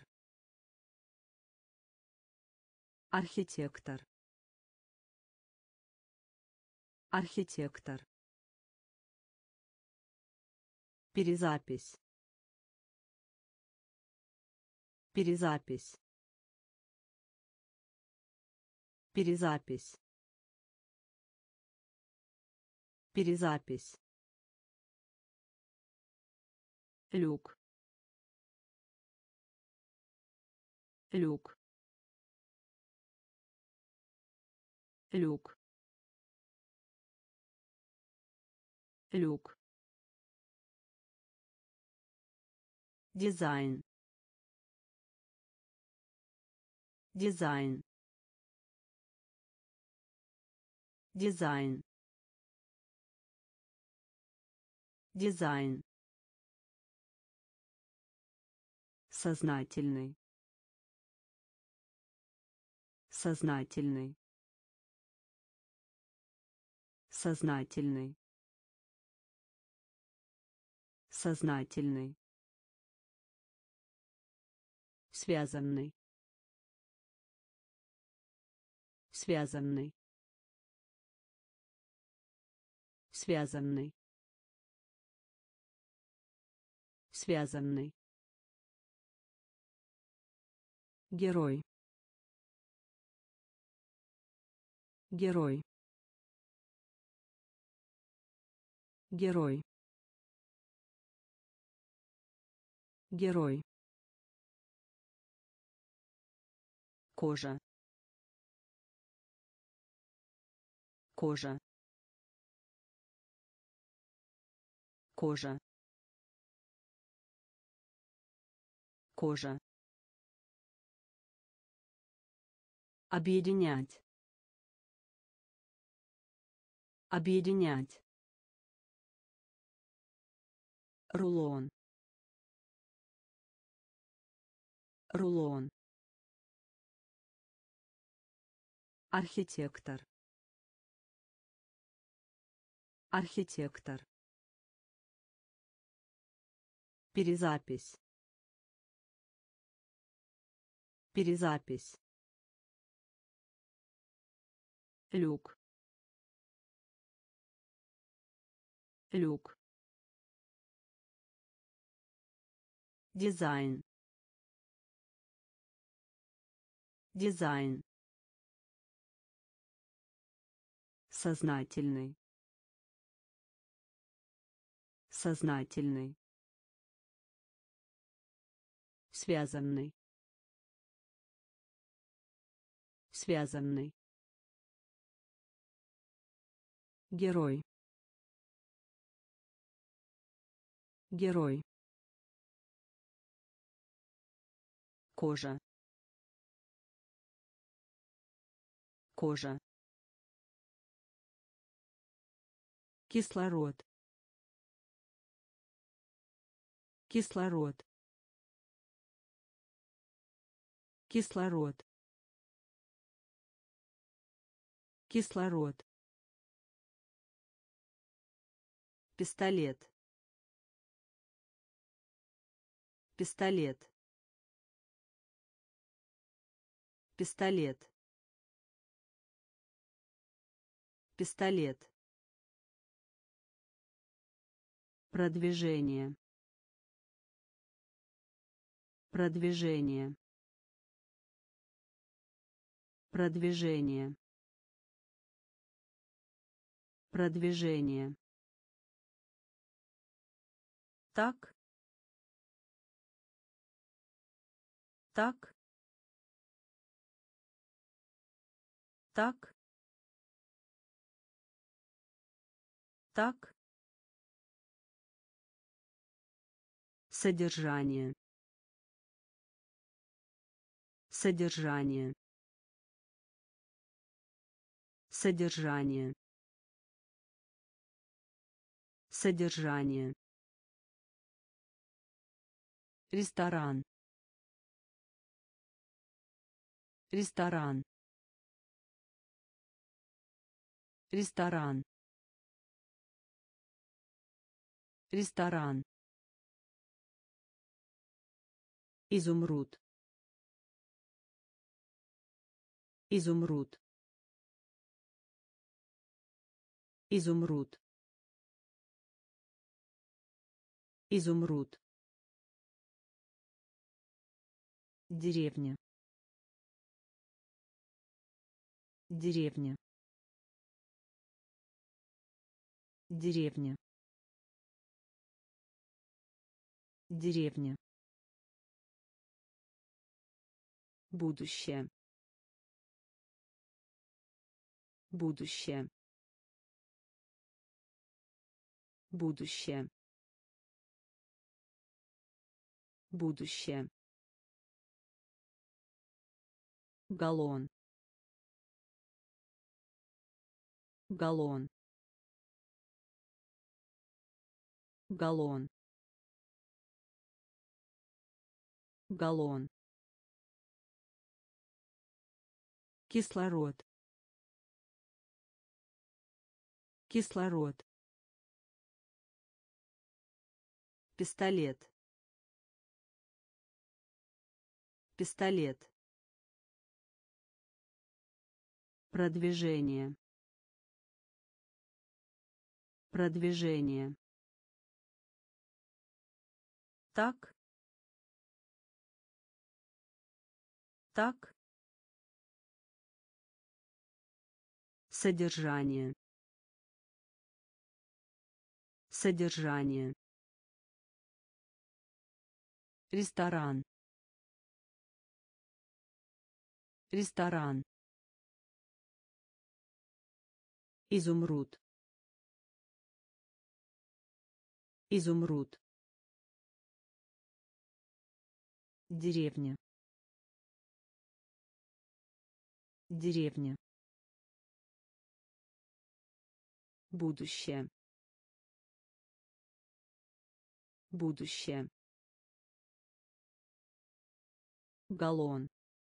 [SPEAKER 1] Архитектор. Архитектор. Перезапись. Перезапись. Перезапись. Перезапись. Люк. Люк. Люк. Люк. Дизайн. Дизайн. Дизайн. Дизайн. Сознательный. Сознательный. Сознательный. Сознательный. Связанный. Связанный. связанный, связанный, герой, герой, герой, герой, кожа, кожа, кожа, кожа, объединять, объединять, рулон, рулон, архитектор, архитектор, перезапись, перезапись, люк, люк, дизайн, дизайн, сознательный, сознательный, связанный, связанный, герой, герой, кожа, кожа, кислород, кислород, кислород, кислород, пистолет, пистолет, пистолет, пистолет, продвижение, продвижение, продвижение, продвижение, так, так, так, так, содержание, содержание, содержание, содержание, ресторан, ресторан, ресторан, ресторан, изумруд, изумруд, изумруд, изумруд, деревня, деревня, деревня, деревня, будущее, будущее, будущее, будущее, галлон, галлон, галлон, галлон, кислород, кислород, пистолет, пистолет, продвижение, Продвижение. Так. Так. Содержание. Содержание. Ресторан. Ресторан. Изумруд. Изумруд. Деревня. Деревня. Будущее. Будущее. Галлон.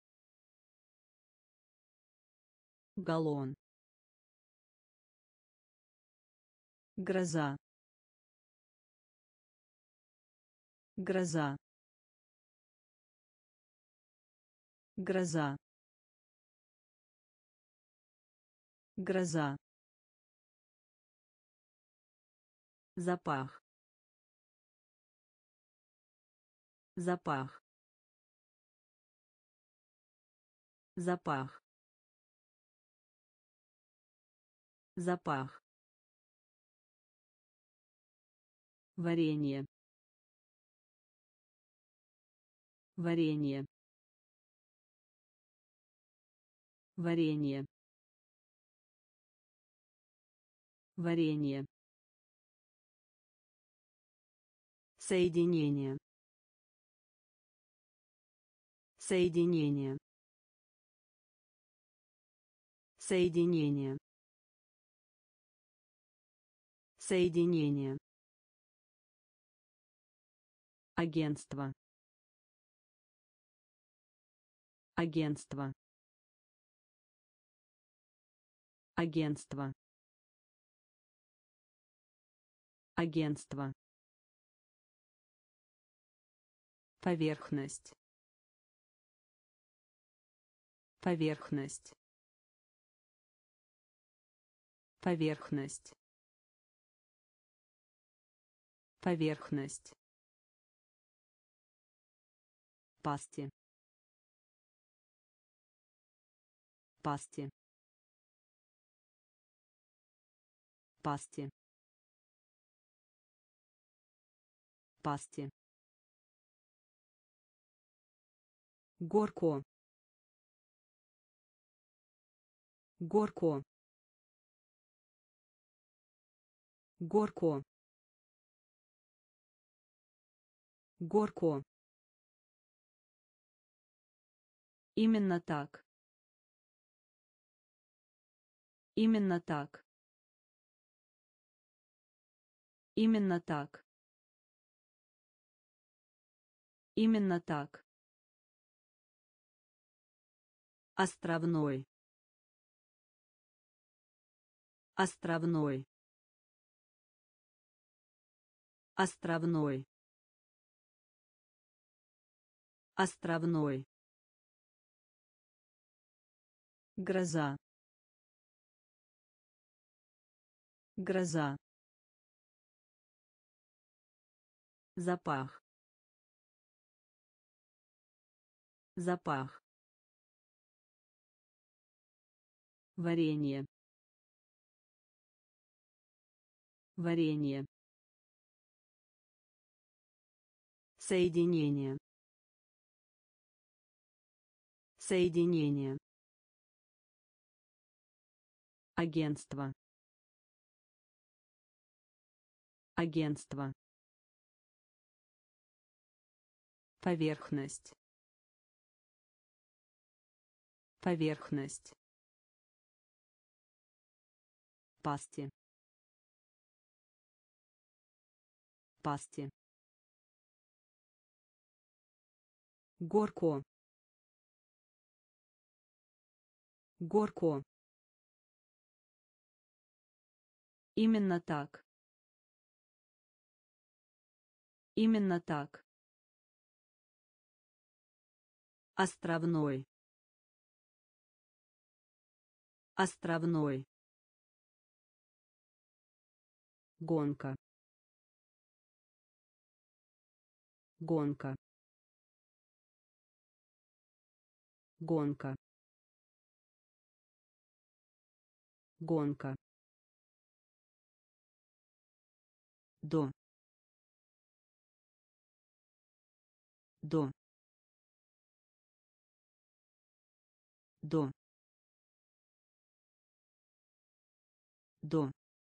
[SPEAKER 1] Галлон. Гроза. Гроза. Гроза. Гроза. Запах. Запах. Запах. Запах. Варенье. Варенье. Варенье. Варенье. Соединение. Соединение. Соединение. Соединение. Агентство. Агентство. Агентство. Агентство. Поверхность. Поверхность. Поверхность. Поверхность. Пасти. Пасти. Пасти. Пасти. Горко. Горко. Горко. Горко. Именно так. Именно так. Именно так. Именно так. Островной. Островной. Островной. Островной. Гроза. Гроза. Запах. Запах. Варенье. Варенье. Соединение. Соединение. Агентство. Агентство. Поверхность. Поверхность. Пасти. Пасти. Горко. Горко. Именно так. Именно так. Островной. Островной. гонка, гонка, гонка, гонка, до, до, до, до,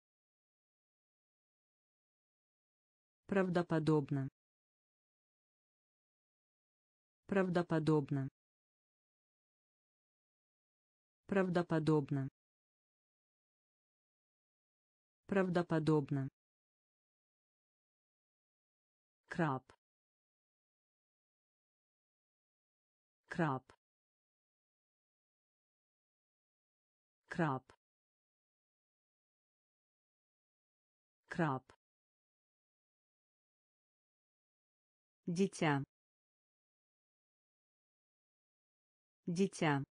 [SPEAKER 1] правдоподобно, правдоподобно, правдоподобно, правдоподобно, краб, краб, краб, краб, дитя, дитя,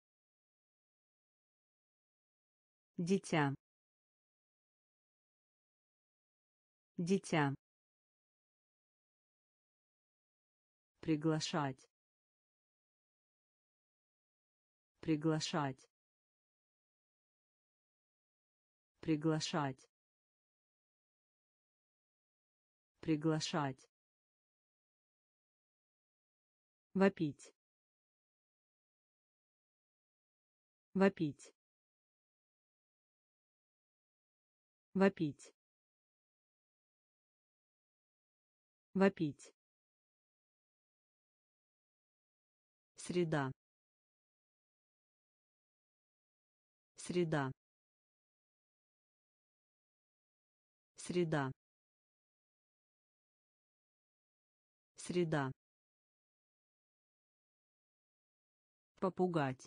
[SPEAKER 1] дитя, дитя, приглашать, приглашать, приглашать, приглашать, вопить, вопить, вопить, вопить, среда, среда, среда, среда, попугать,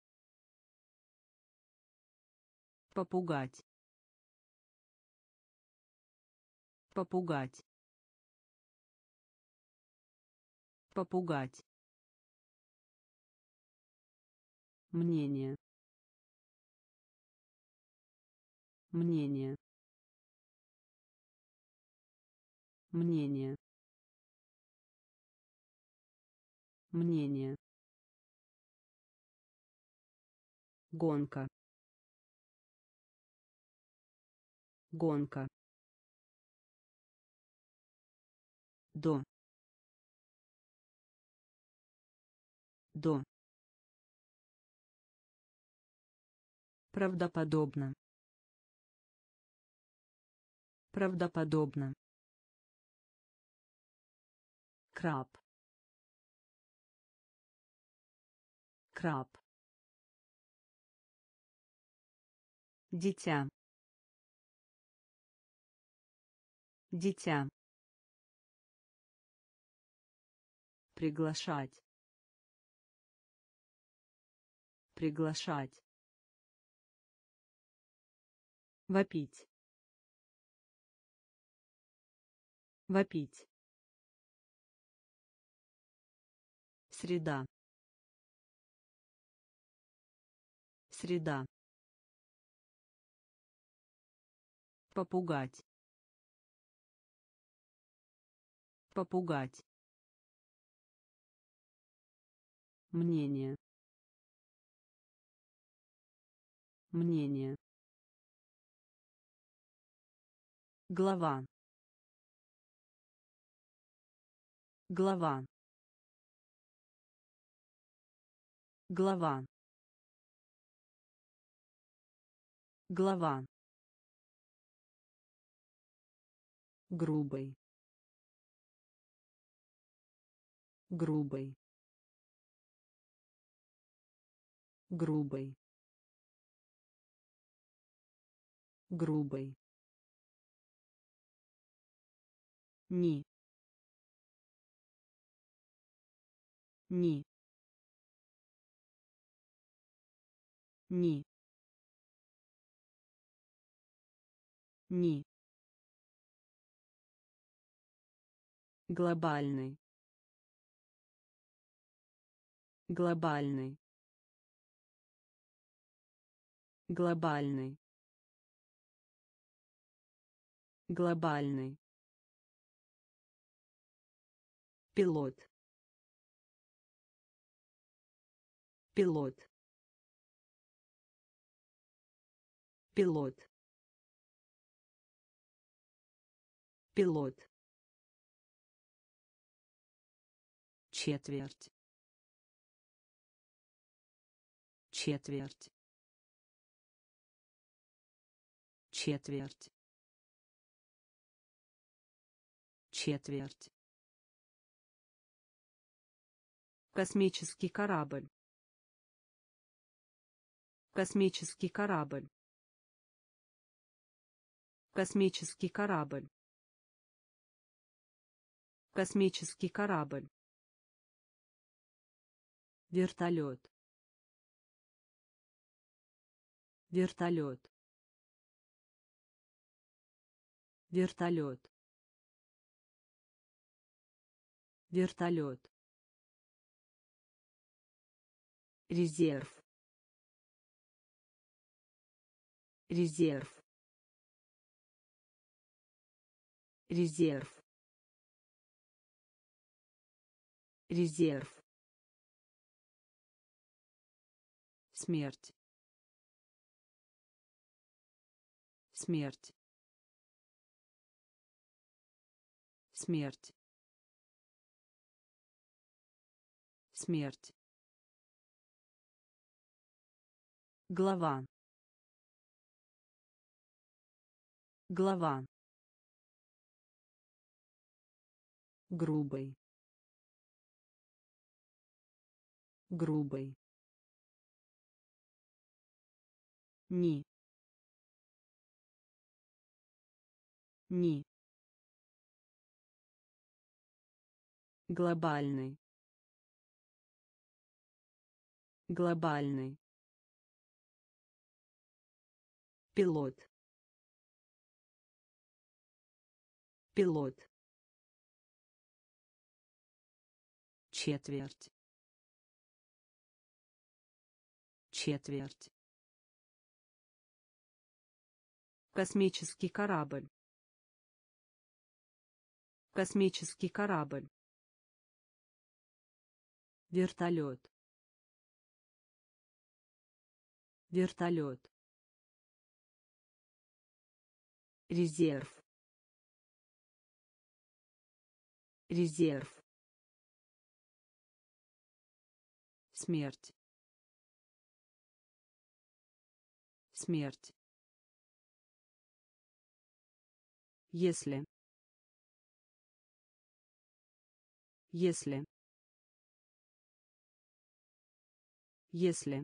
[SPEAKER 1] попугать, попугать, попугать, мнение, мнение, мнение, мнение, гонка, гонка, до, до, правдоподобно, правдоподобно, краб, краб, дитя, дитя, приглашать, приглашать, вопить, вопить, среда, среда, попугать, попугать, мнение, мнение, глава, глава, глава, глава, грубый, грубый, грубый, грубый, ни, ни, ни, ни, глобальный, глобальный, глобальный, Глобальный.
[SPEAKER 2] Пилот. Пилот. Пилот. Пилот.
[SPEAKER 1] Четверть. Четверть. Четверть. Четверть.
[SPEAKER 2] Космический корабль. Космический корабль. Космический корабль. Космический корабль. Вертолет. Вертолет. Вертолет. Вертолет. Резерв. Резерв. Резерв. Резерв.
[SPEAKER 1] Смерть. Смерть. Смерть. Смерть.
[SPEAKER 2] Глава. Глава. Грубый. Грубый.
[SPEAKER 1] Ни. Ни. Глобальный. Глобальный.
[SPEAKER 2] Пилот. Пилот.
[SPEAKER 1] Четверть. Четверть.
[SPEAKER 2] Космический корабль. Космический корабль. Вертолет. Вертолет. Резерв. Резерв.
[SPEAKER 1] Смерть. Смерть.
[SPEAKER 2] Если. Если. Если.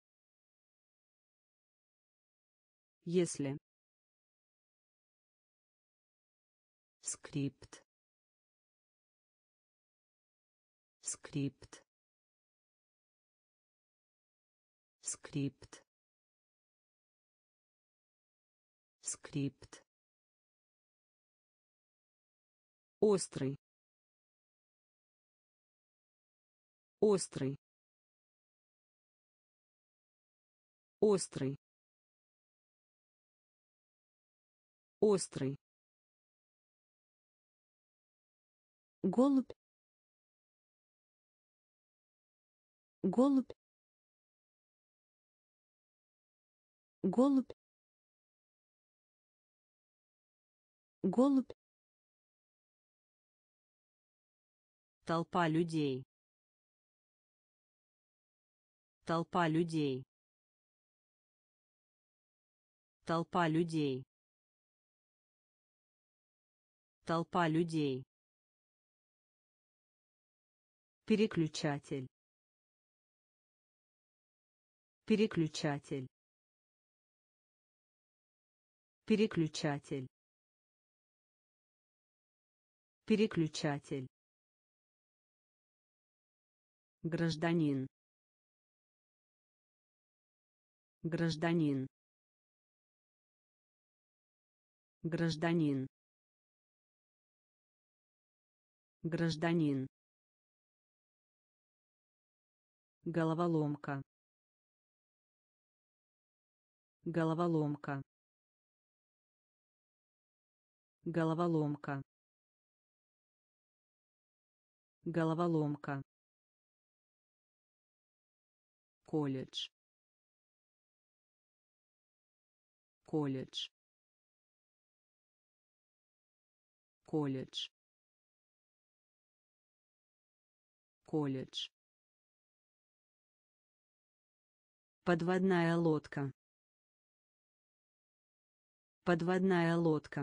[SPEAKER 2] Если.
[SPEAKER 1] Скрипт. Скрипт. Скрипт. Скрипт.
[SPEAKER 2] Острый. Острый. Острый. Острый. Голубь. Голубь. Голубь. Голубь.
[SPEAKER 1] Толпа людей. Толпа людей. Толпа людей. Толпа людей.
[SPEAKER 2] Переключатель. Переключатель. Переключатель. Переключатель. Гражданин. Гражданин. Гражданин. Гражданин. Головоломка. Головоломка. Головоломка. Головоломка. Колледж. Колледж. Колледж. Колледж. Подводная лодка. Подводная лодка.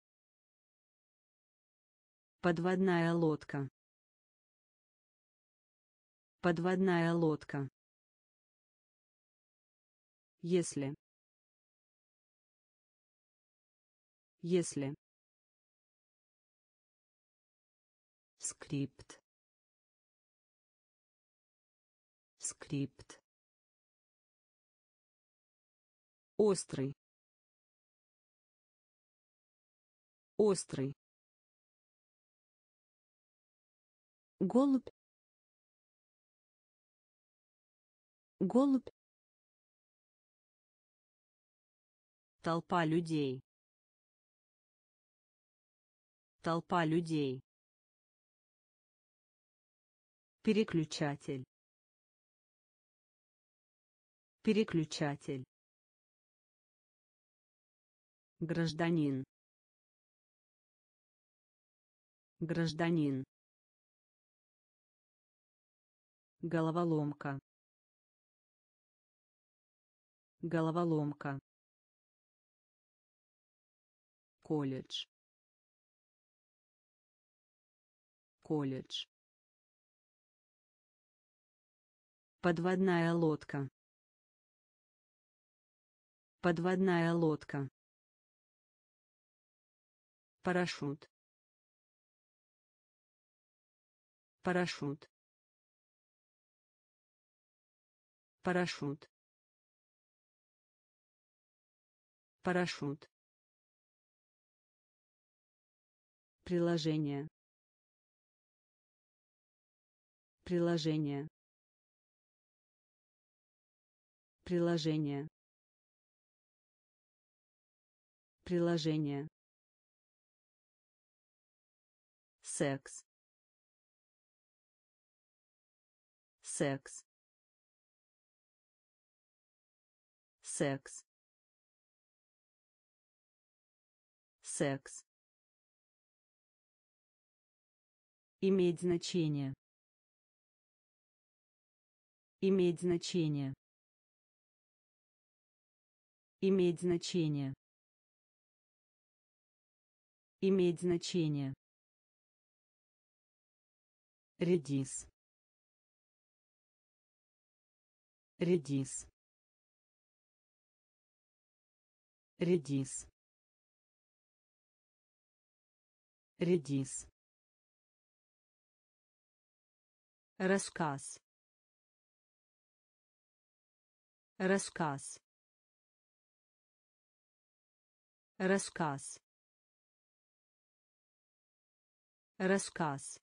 [SPEAKER 2] Подводная лодка. Подводная лодка. Если. Если. Скрипт. Скрипт. Острый. Острый. Голубь. Голубь.
[SPEAKER 1] Толпа людей. Толпа людей.
[SPEAKER 2] Переключатель. Переключатель. Гражданин. Гражданин. Головоломка. Головоломка. Колледж. Колледж. Подводная лодка. Подводная лодка. Парашют. Парашют. Парашют. Парашют. Приложение. Приложение. Приложение. Приложение. Секс. Секс. Секс. Секс. Иметь значение. Иметь значение. Иметь значение. Иметь значение. Редис. Редис. Редис. Редис. Рассказ. Рассказ. Рассказ. Рассказ.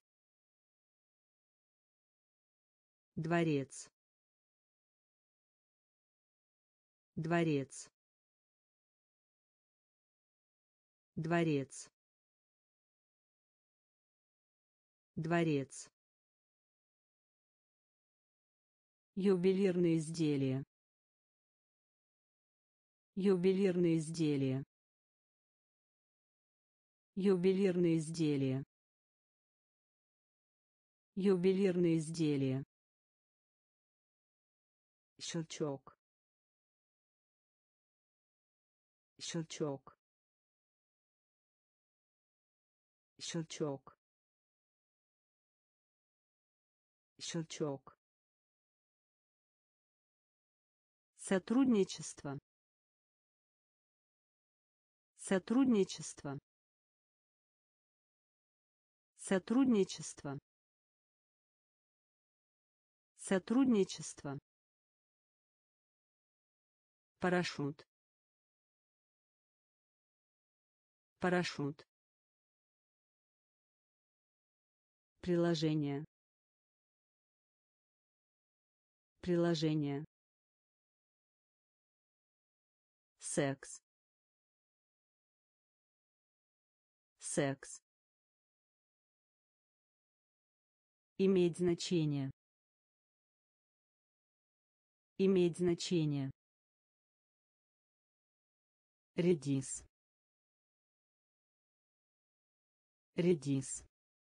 [SPEAKER 2] Дворец. Дворец. Дворец. Дворец. Ювелирные изделия. Ювелирные изделия. Ювелирные изделия. Ювелирные изделия. Щелчок. Щелчок. Щелчок. Щелчок. Сотрудничество. Сотрудничество. Сотрудничество. Сотрудничество. Парашют. Парашют. Приложение. Приложение. Секс. секс, иметь значение, иметь значение, редис, редис,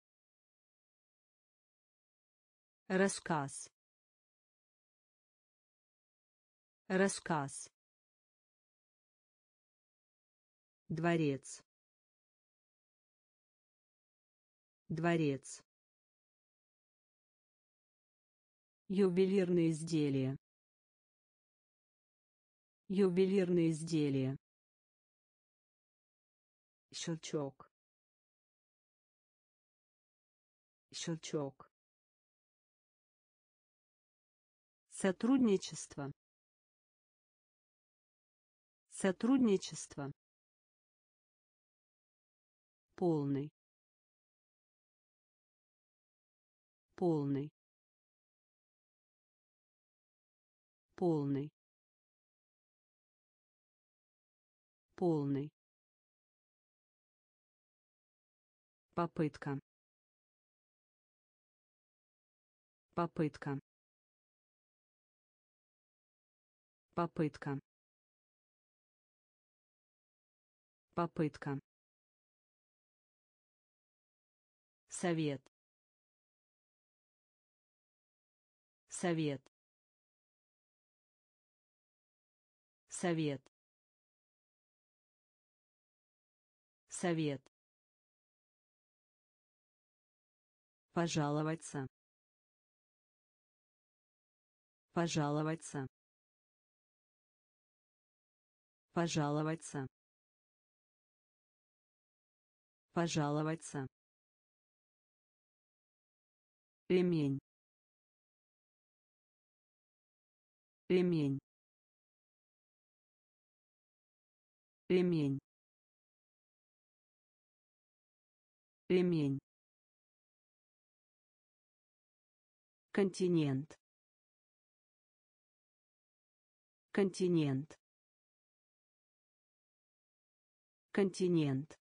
[SPEAKER 2] рассказ, рассказ, дворец, дворец, ювелирные изделия, ювелирные изделия, щелчок, щелчок, сотрудничество, сотрудничество, полный, полный, полный, полный, попытка, попытка, попытка, попытка, совет, совет, совет, совет, пожаловаться, пожаловаться, пожаловаться, пожаловаться, ремень, ремень, ремень, ремень, континент, континент, континент,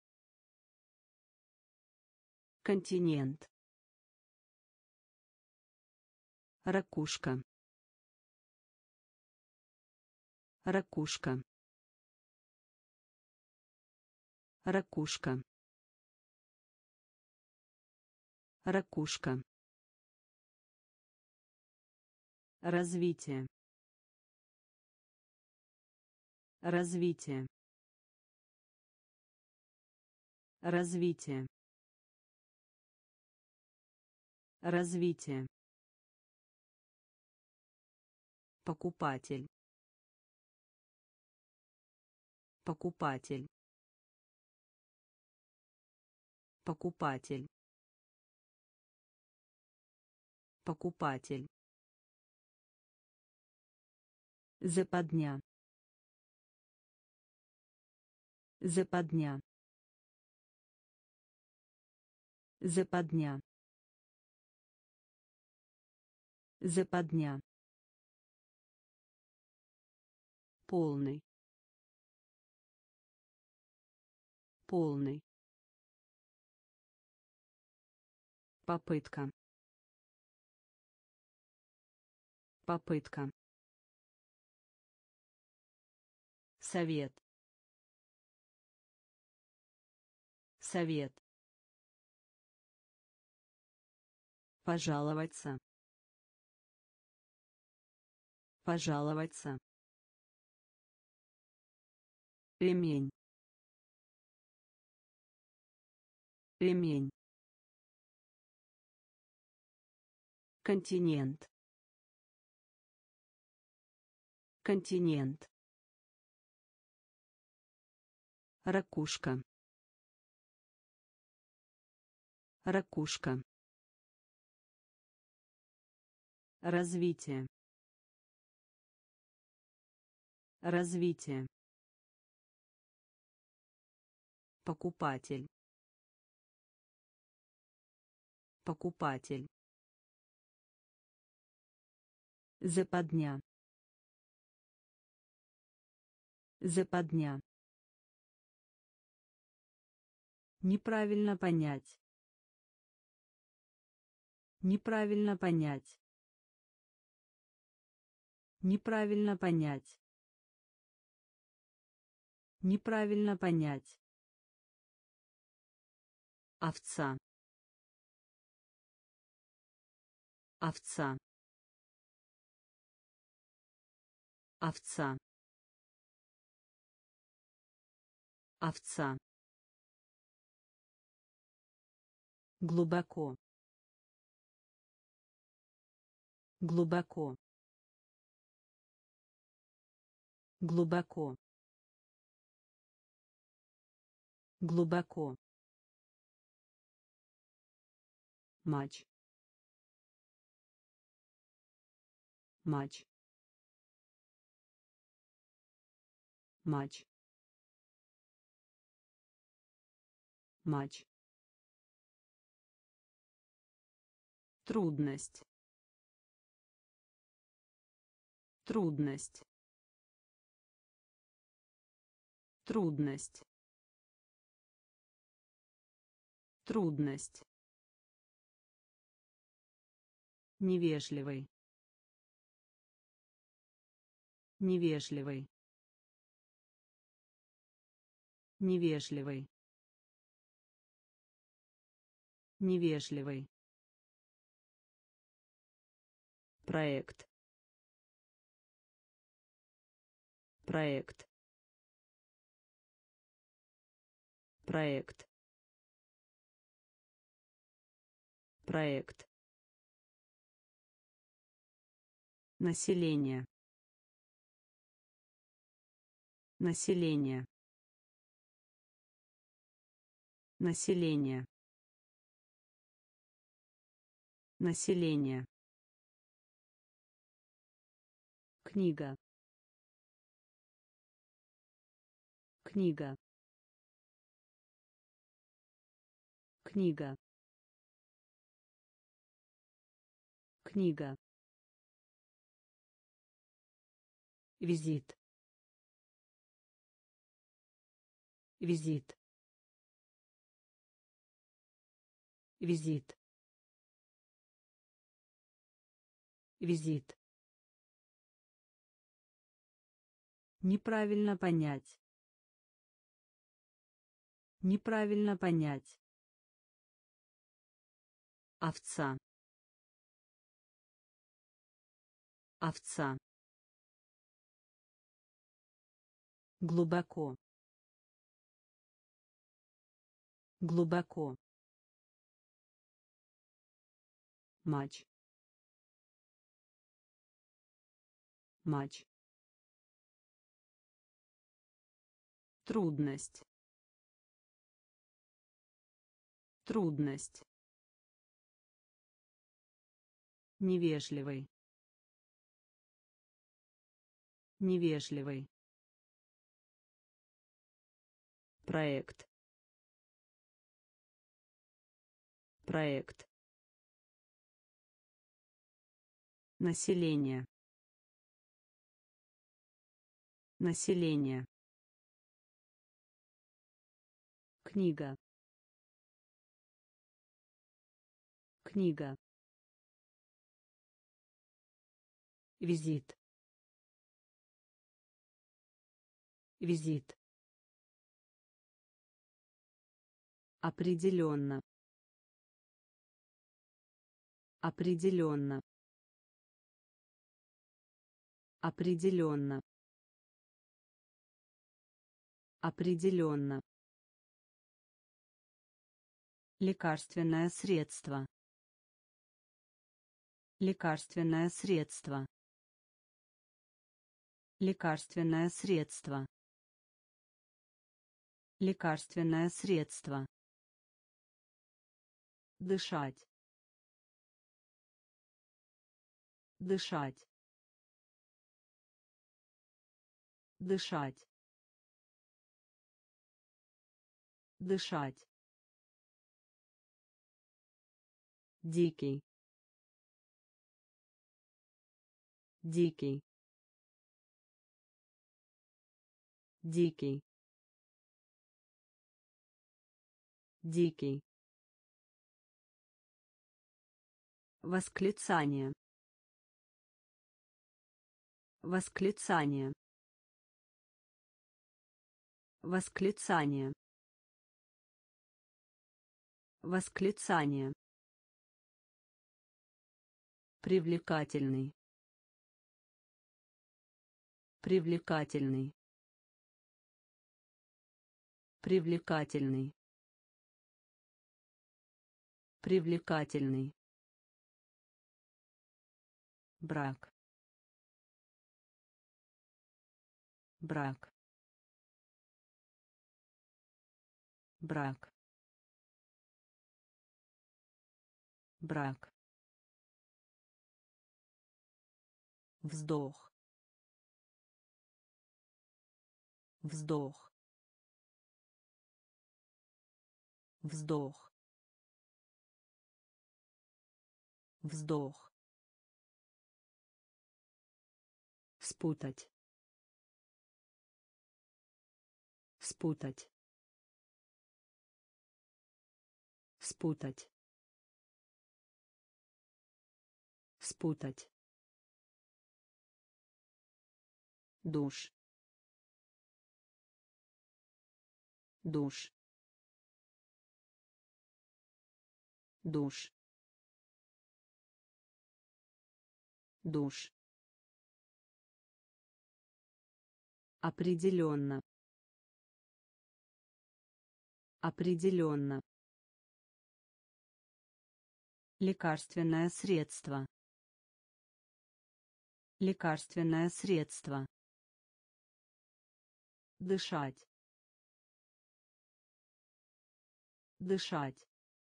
[SPEAKER 2] континент, ракушка, ракушка, ракушка, ракушка, развитие, развитие, развитие, развитие, покупатель, покупатель, покупатель, покупатель, западня, западня, западня, западня, полный, полный, попытка, попытка, совет, совет, пожаловаться, пожаловаться, ремень, ремень, континент, континент, ракушка, ракушка, развитие, развитие, покупатель, покупатель, западня, западня, Неправильно понять. Неправильно понять. Неправильно понять. Неправильно понять. Овца. Овца. Овца. Овца. Глубоко. Глубоко. Глубоко. Глубоко. Матч. Матч. Матч. Матч. Трудность. Трудность. Трудность. Трудность. Невежливый. Невежливый. Невежливый. Невежливый. Проект. Проект. Проект. Проект. Население. Население. Население. Население. Книга. Книга. Книга. Книга. Визит. Визит. Визит. Визит. Неправильно понять. Неправильно понять. Овца. Овца. Глубоко. Глубоко. Матч. Матч. Трудность. Трудность. Невежливый. Невежливый. Проект. Проект. Население. Население. Книга. Книга. Визит. Визит. Определенно. Определенно. Определенно. Определенно. Лекарственное средство. Лекарственное средство. Лекарственное средство. Лекарственное средство. Дышать. Дышать. Дышать. Дышать. Дикий. Дикий. Дикий. дикий, восклицание, восклицание, восклицание, восклицание, привлекательный, привлекательный, привлекательный, привлекательный, брак, брак, брак, брак, вздох, вздох, вздох, вздох, спутать, спутать, спутать, спутать, душ, душ, душ, душ, определенно, определенно, лекарственное средство, лекарственное средство, дышать, дышать,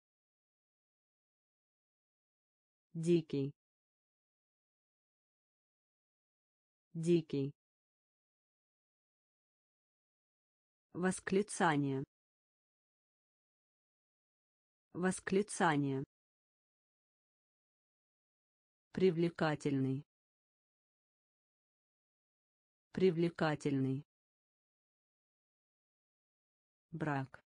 [SPEAKER 2] дикий, дикий, восклицание, восклицание, привлекательный, привлекательный, брак,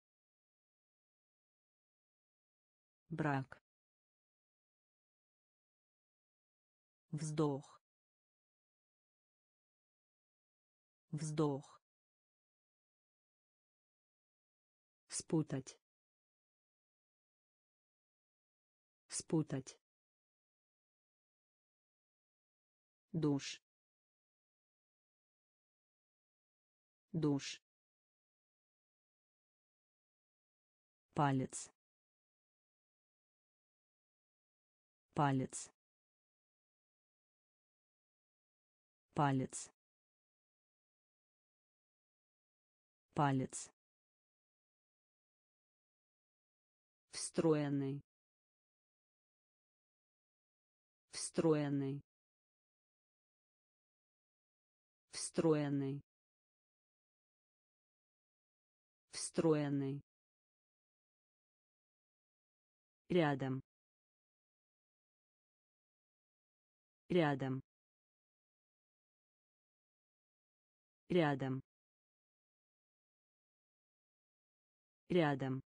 [SPEAKER 2] брак, вздох, вздох, спутать, спутать, душ, душ, палец, палец, палец, палец, встроенный, встроенный, встроенный, встроенный, рядом, рядом, рядом, рядом,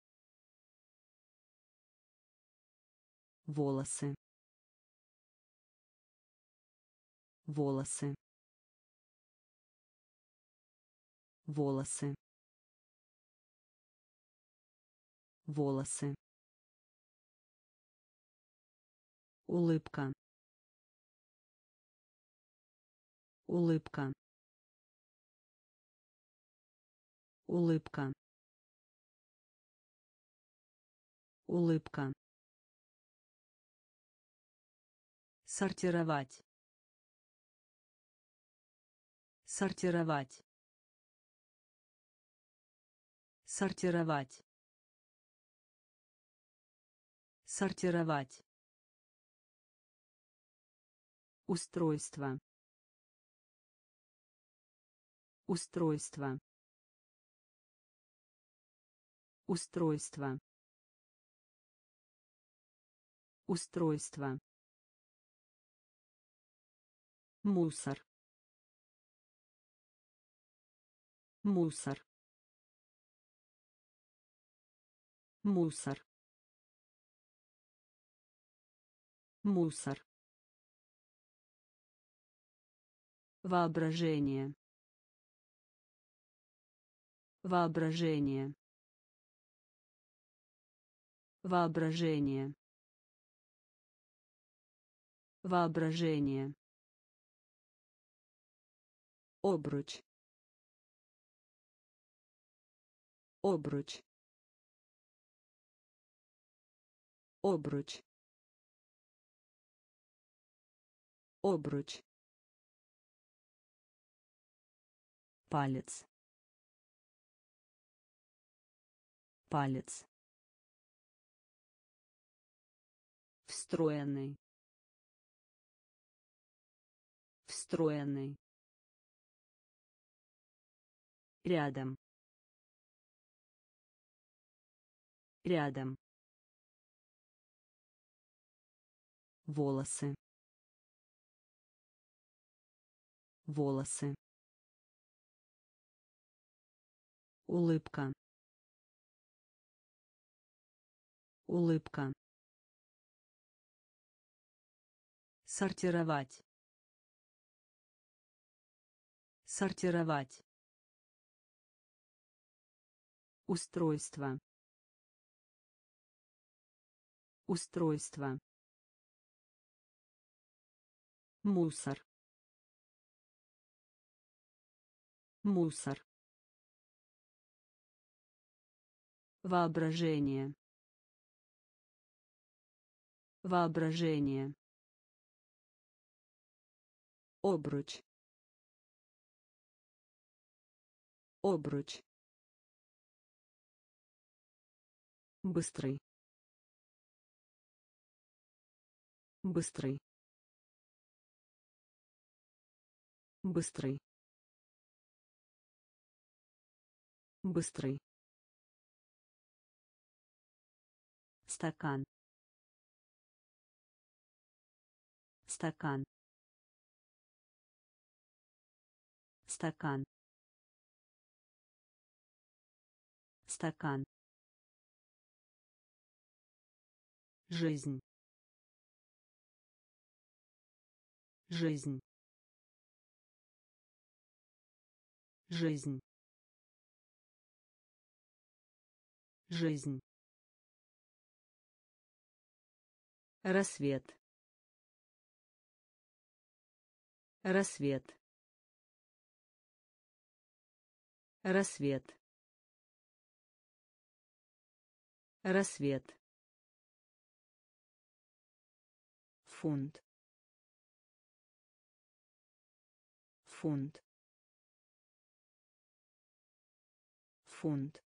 [SPEAKER 2] волосы, волосы, волосы, волосы, улыбка, улыбка, улыбка, улыбка, сортировать, сортировать, сортировать, сортировать, устройство, устройство, устройство, устройство, мусор, мусор, мусор, мусор, воображение, воображение, воображение, воображение, обруч, обруч, обруч, обруч, палец, палец, встроенный, встроенный, рядом, рядом, волосы, волосы, улыбка, улыбка, сортировать, сортировать, устройство, устройство, мусор, мусор, воображение, воображение, обруч, обруч, быстрый, быстрый, быстрый, быстрый, стакан, стакан, стакан, стакан, жизнь, жизнь, жизнь, жизнь, рассвет, рассвет, рассвет, рассвет, фунт, фунт, фунт,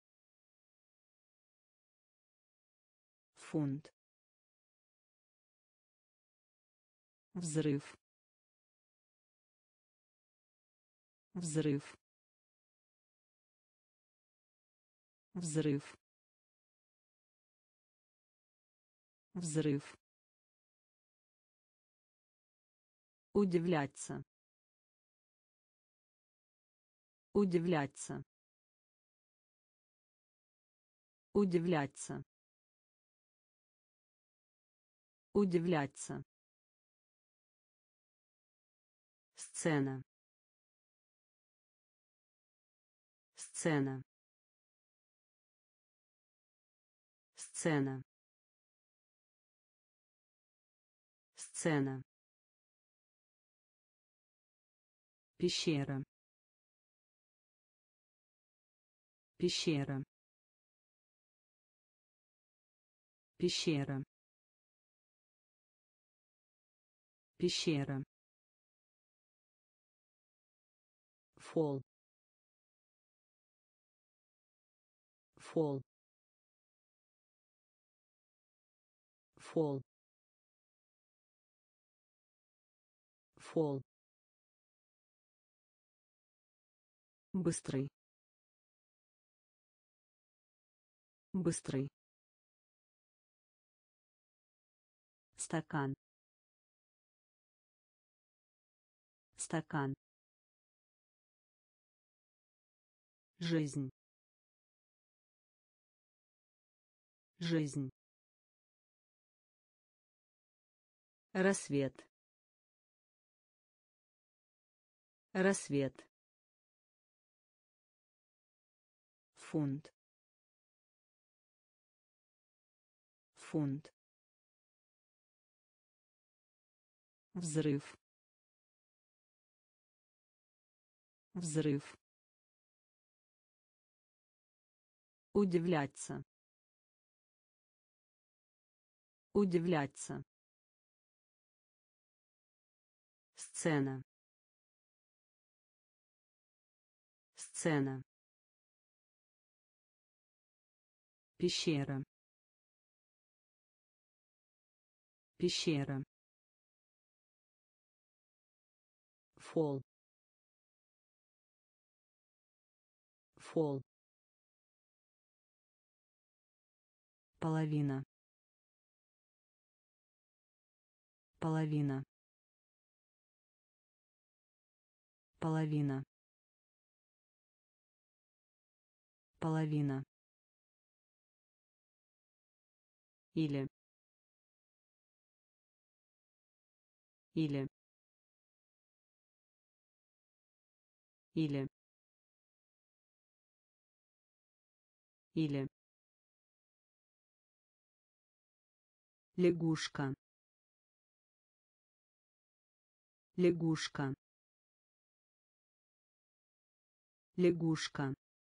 [SPEAKER 2] фунт, взрыв, взрыв, взрыв, взрыв, удивляться, удивляться, удивляться, удивляться, сцена, сцена, сцена, сцена, пещера, пещера, пещера, пещера, фол, фол, фол, фол, быстрый, быстрый, стакан, стакан, жизнь, Жизнь. Рассвет. Рассвет. Фунт. Фунт. Взрыв. Взрыв. Удивляться. Удивляться. Сцена. Сцена. Пещера. Пещера. Фол. Фол. Половина. Половина. Половина. Половина. Или. Или. Или. Или. Лягушка. Лягушка. Лягушка.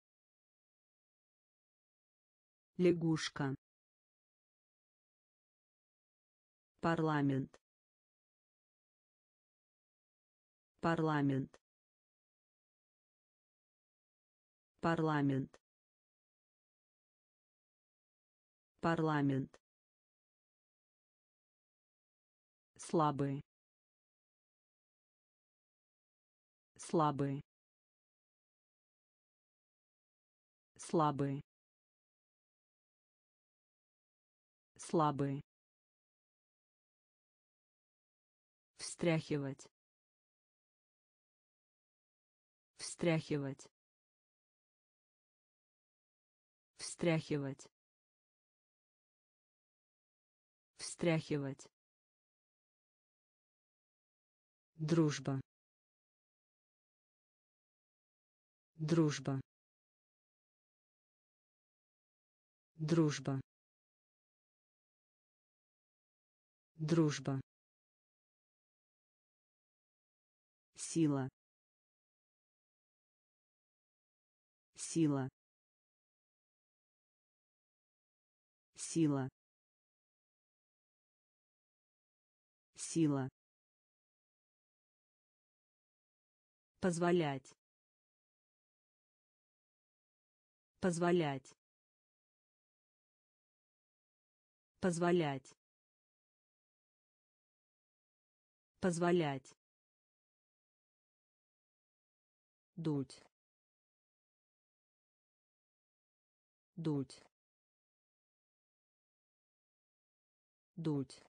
[SPEAKER 2] Лягушка. Парламент. Парламент. Парламент. Парламент. Слабый. Слабый. Слабый. Слабый. Встряхивать. Встряхивать. Встряхивать. Встряхивать. Дружба. Дружба. Дружба. Дружба. Сила. Сила. Сила. Сила. Позволять. Позволять. Позволять. Позволять. Дуть. Дуть. Дуть.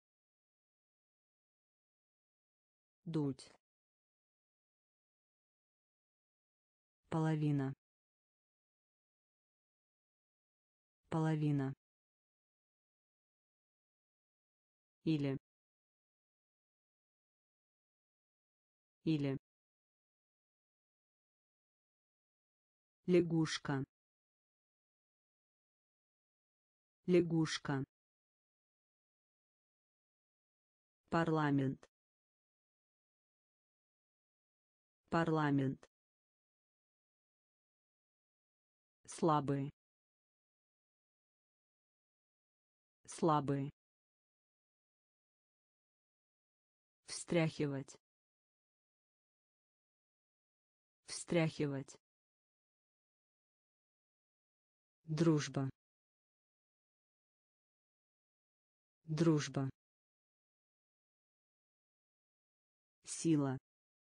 [SPEAKER 2] Дуть. Половина. Половина. Или. Или. Лягушка. Лягушка. Парламент. Парламент. Слабый. Слабый. Встряхивать. Встряхивать. Дружба. Дружба. Сила.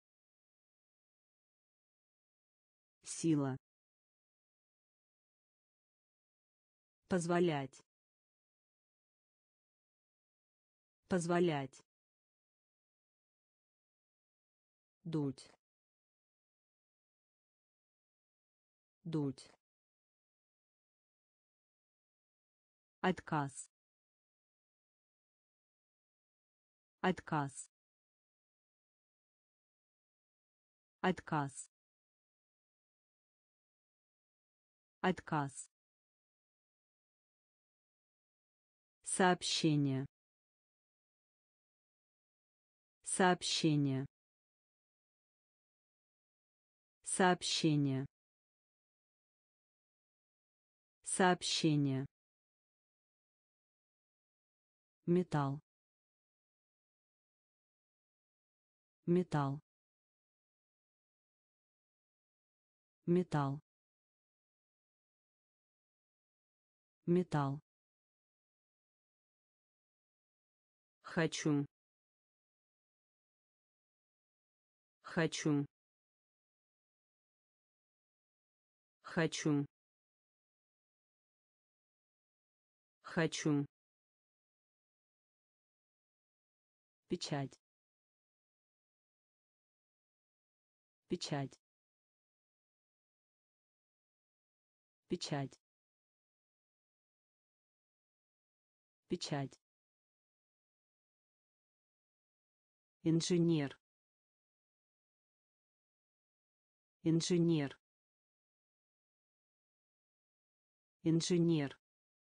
[SPEAKER 2] Сила. Позволять. Позволять. Дуть. Дуть. Отказ. Отказ. Отказ. Отказ. Сообщение. Сообщение. Сообщение. Сообщение. Металл. Металл. Металл. Металл. Хочу. Хочу. Хочу. Хочу. Печать. Печать. Печать. Печать. Инженер. Инженер. Инженер.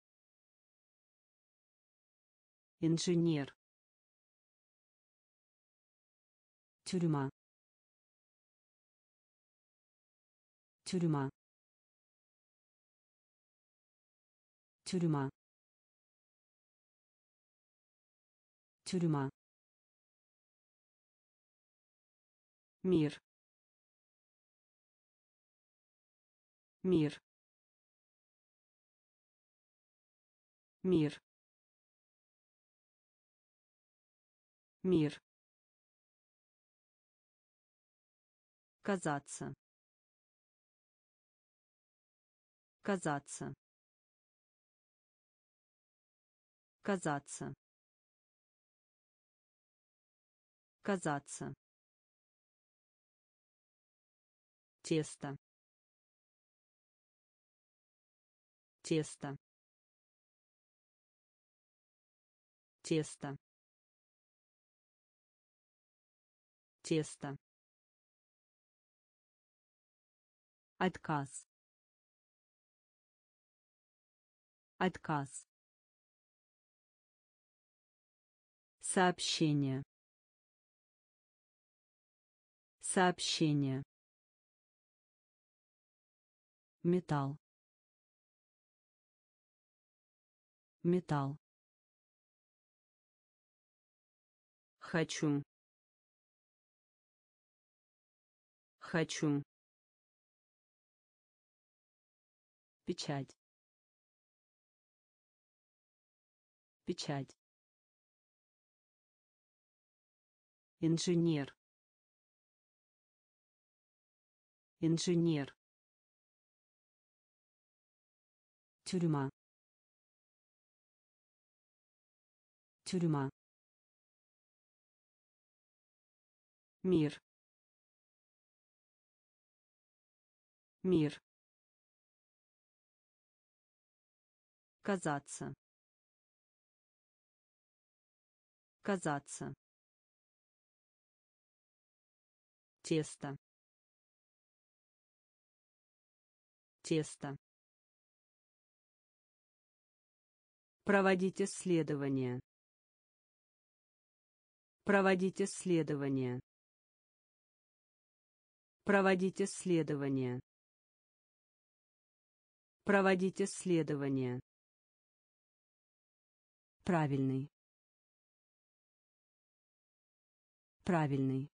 [SPEAKER 2] Инженер. Тюрьма. Тюрьма. Тюрьма. Тюрьма. Мир. Мир. Мир. Мир. Казаться. Казаться. Казаться. Казаться. Тесто. Тесто. Тесто. Тесто. Отказ. Отказ. Сообщение. Сообщение. Металл. Металл. Хочу. Хочу. Печать. Печать. Инженер. Инженер. Тюрьма. Тюрьма. Мир. Мир. Казаться. Казаться. Тесто. Тесто. Проводить исследования. Проводить исследования. Проводить исследования. Проводить исследования. Правильный. Правильный.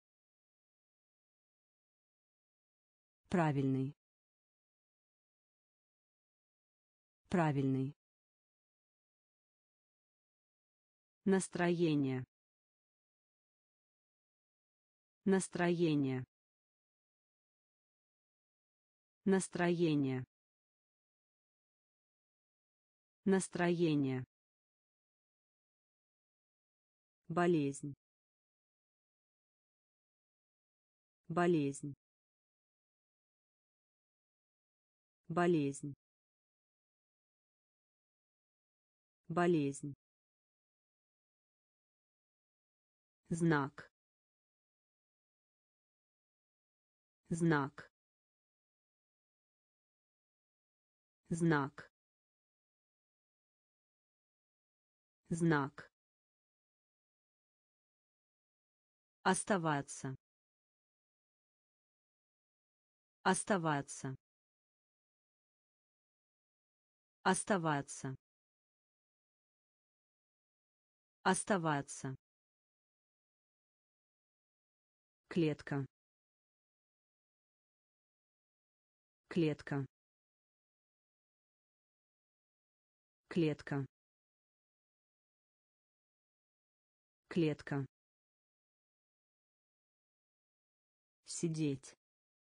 [SPEAKER 2] Правильный. Правильный. Настроение. Настроение. Настроение. Настроение. Болезнь. Болезнь. Болезнь. болезнь, знак, знак, знак, знак, оставаться, оставаться, оставаться, оставаться, клетка, клетка, клетка, клетка, сидеть,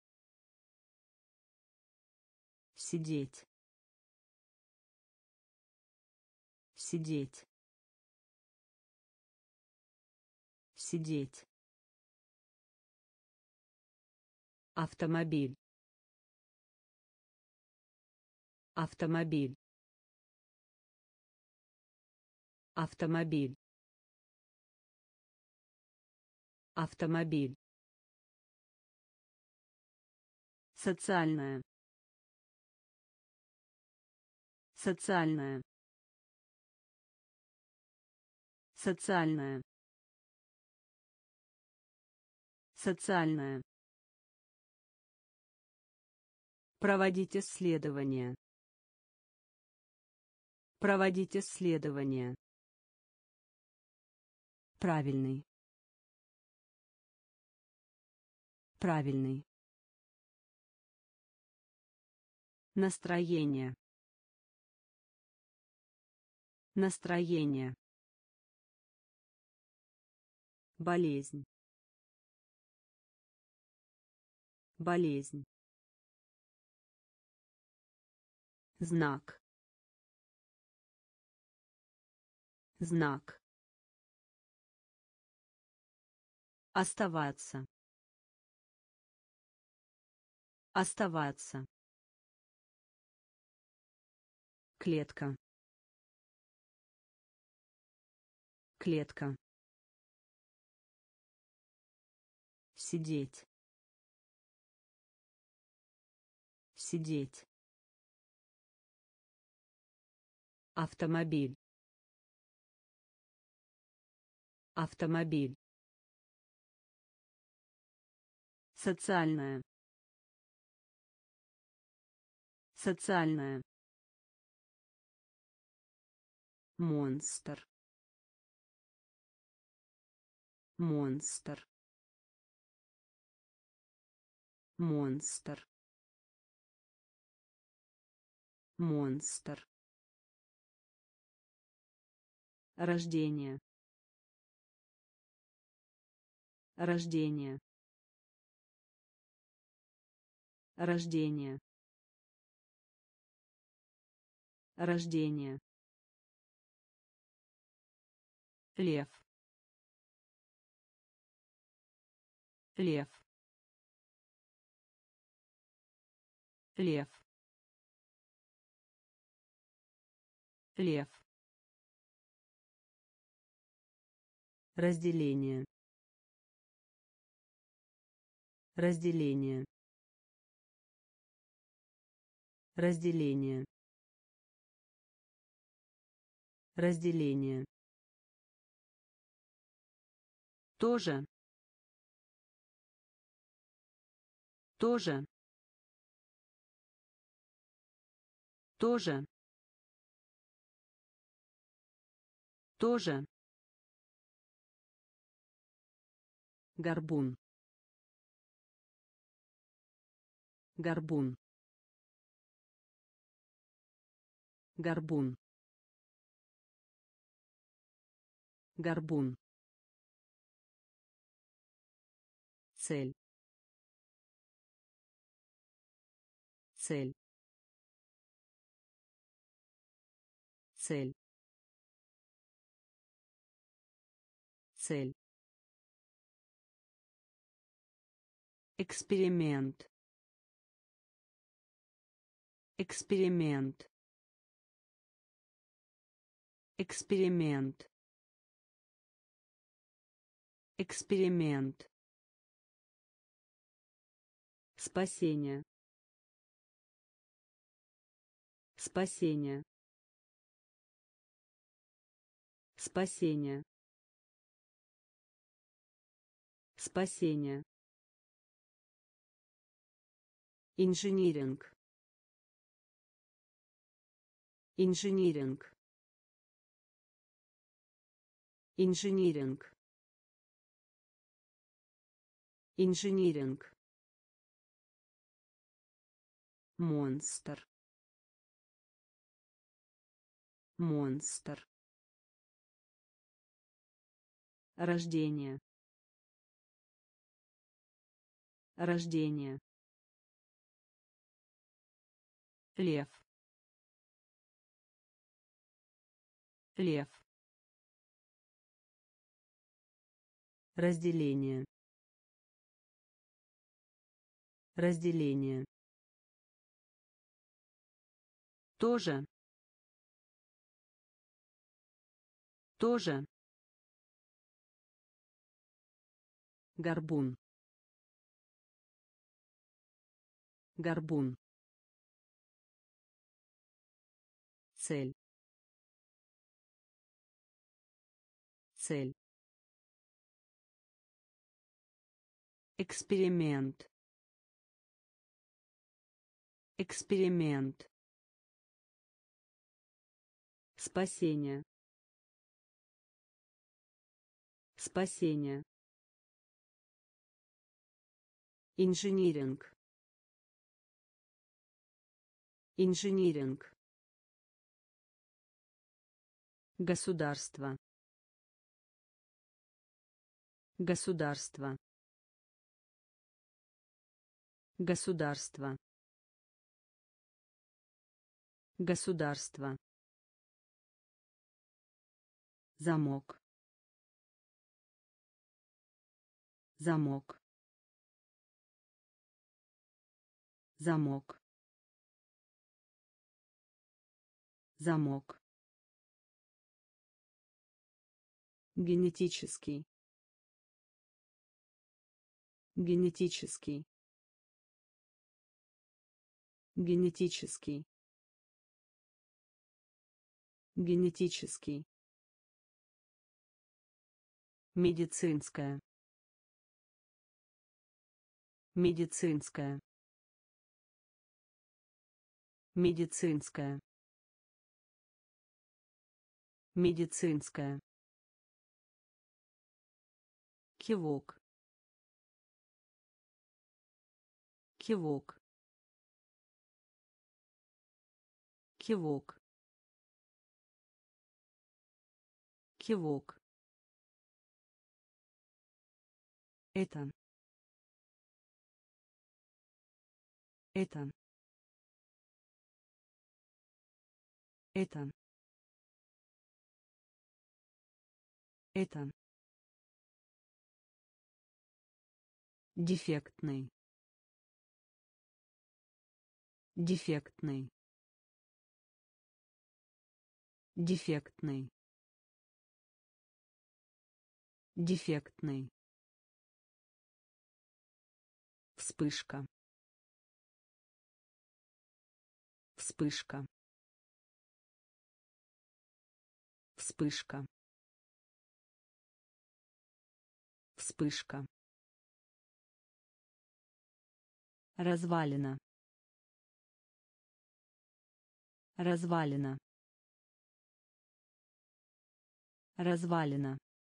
[SPEAKER 2] сидеть, сидеть, сидеть, автомобиль, автомобиль, автомобиль, автомобиль, социальная, социальная, социальная, социальная, проводить исследования, проводить исследования, правильный, правильный, настроение, настроение, болезнь, болезнь, знак, знак, оставаться, оставаться, клетка, клетка, сидеть, сидеть, автомобиль, автомобиль, социальная, социальная, монстр, монстр, монстр, монстр, рождение, рождение, рождение, рождение, лев, лев, лев, лев, разделение, разделение, разделение, разделение, тоже, тоже, тоже, тоже, горбун, горбун, горбун, горбун, цель, цель, цель, цель, эксперимент, эксперимент,
[SPEAKER 1] Эксперимент. Эксперимент. Спасение. Спасение. Спасение. Спасение. Инжиниринг. Инжиниринг. Инжиниринг. Инжиниринг. Монстр. Монстр. Рождение. Рождение. Лев. Лев. Разделение. Разделение. Тоже. Тоже. Горбун. Горбун. Цель. Цель. Эксперимент. Эксперимент. Спасение. Спасение. Инжиниринг. Инжиниринг. Государство. Государство. Государство. Государство. Замок. Замок. Замок. Замок. Генетический. Генетический. Генетический. Генетический. Медицинская. Медицинская. Медицинская. Медицинская. Кивок. Кивок. Кивок. Кивок. Это. Это. Это. Это. Дефектный. Дефектный. Дефектный. Дефектный. Вспышка. Вспышка. Вспышка. Вспышка. Развалина. Развалина. Развалина.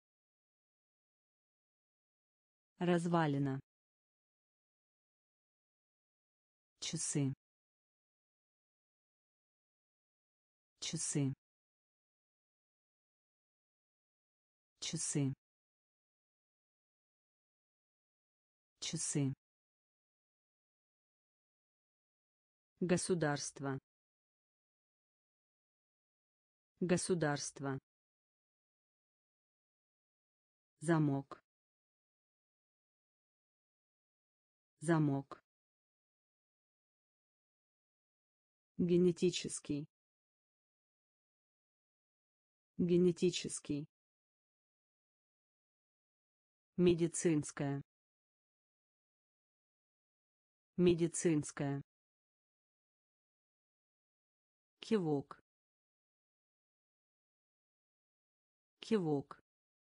[SPEAKER 1] Развалина. Часы. Часы. Часы. Часы. Государство. Государство. Замок. Замок. Генетический. генетический, медицинская, медицинская, кивок, кивок,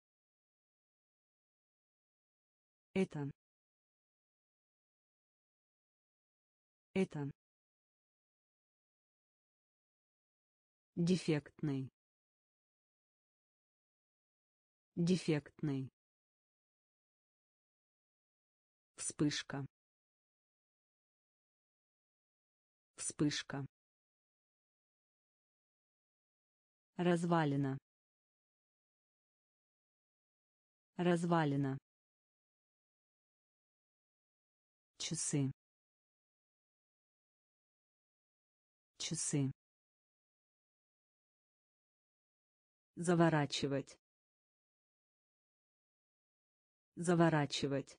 [SPEAKER 1] это, это, дефектный, дефектный, вспышка, вспышка, развалина, развалина, часы, часы, заворачивать, заворачивать,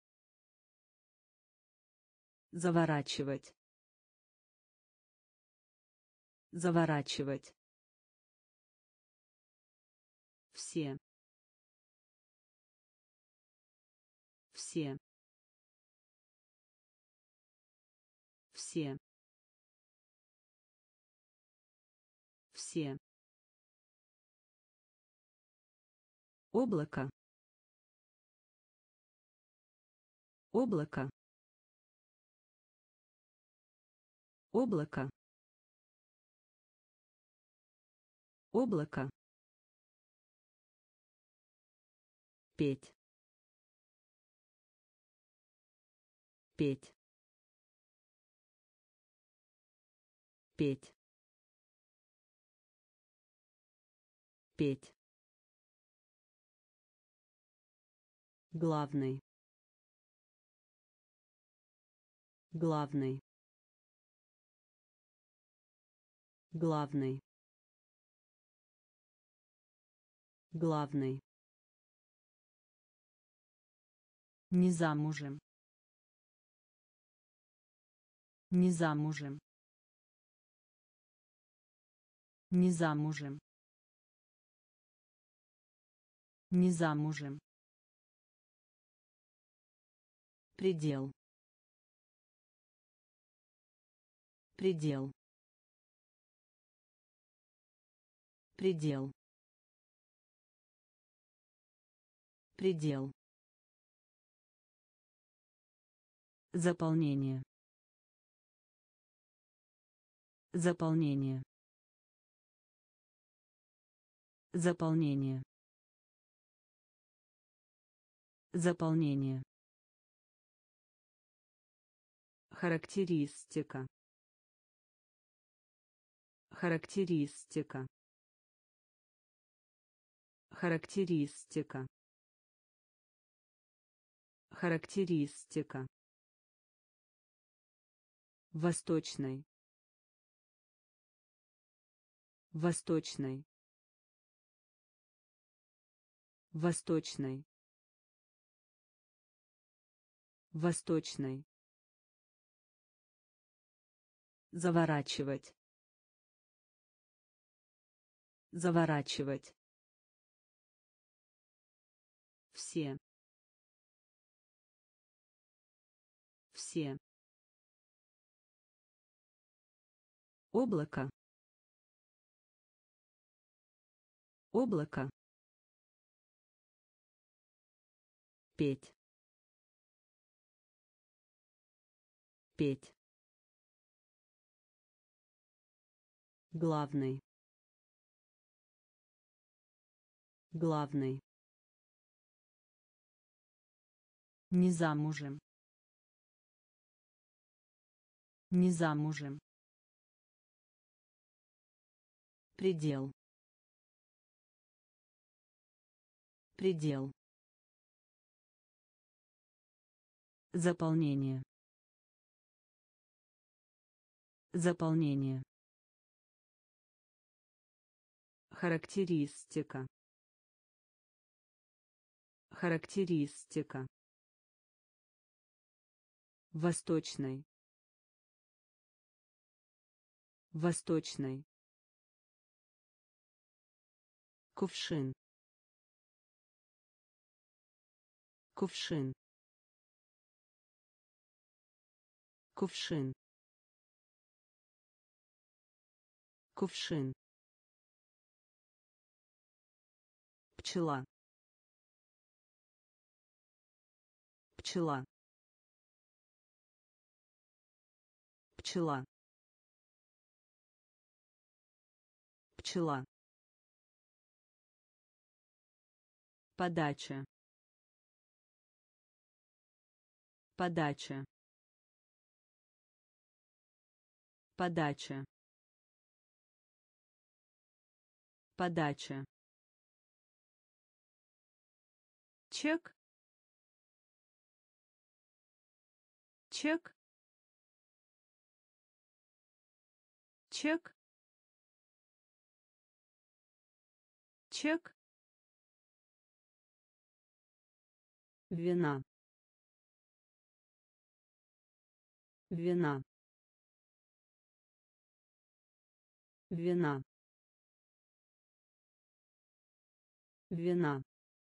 [SPEAKER 1] заворачивать, заворачивать, все, все, все, все, облако, облако, облако, облако, петь, петь, петь, петь, главный, главный, главный, главный, не замужем, не замужем, не замужем, не замужем, предел, предел, предел, предел, заполнение, заполнение, заполнение, заполнение, характеристика, характеристика, характеристика, характеристика, восточный, восточный, восточный, восточный, заворачивать, заворачивать, все, все, облако, облако, петь, петь, главный, главный, не замужем, не замужем, предел, предел, заполнение, заполнение, характеристика, характеристика, восточный, восточный, Кувшин. Кувшин. Кувшин. Кувшин. Пчела. Пчела. Пчела. Пчела. Подача. Подача. Подача. Подача. Чек. Чек. Чек. Чек. Вина. Вина. Вина. Вина.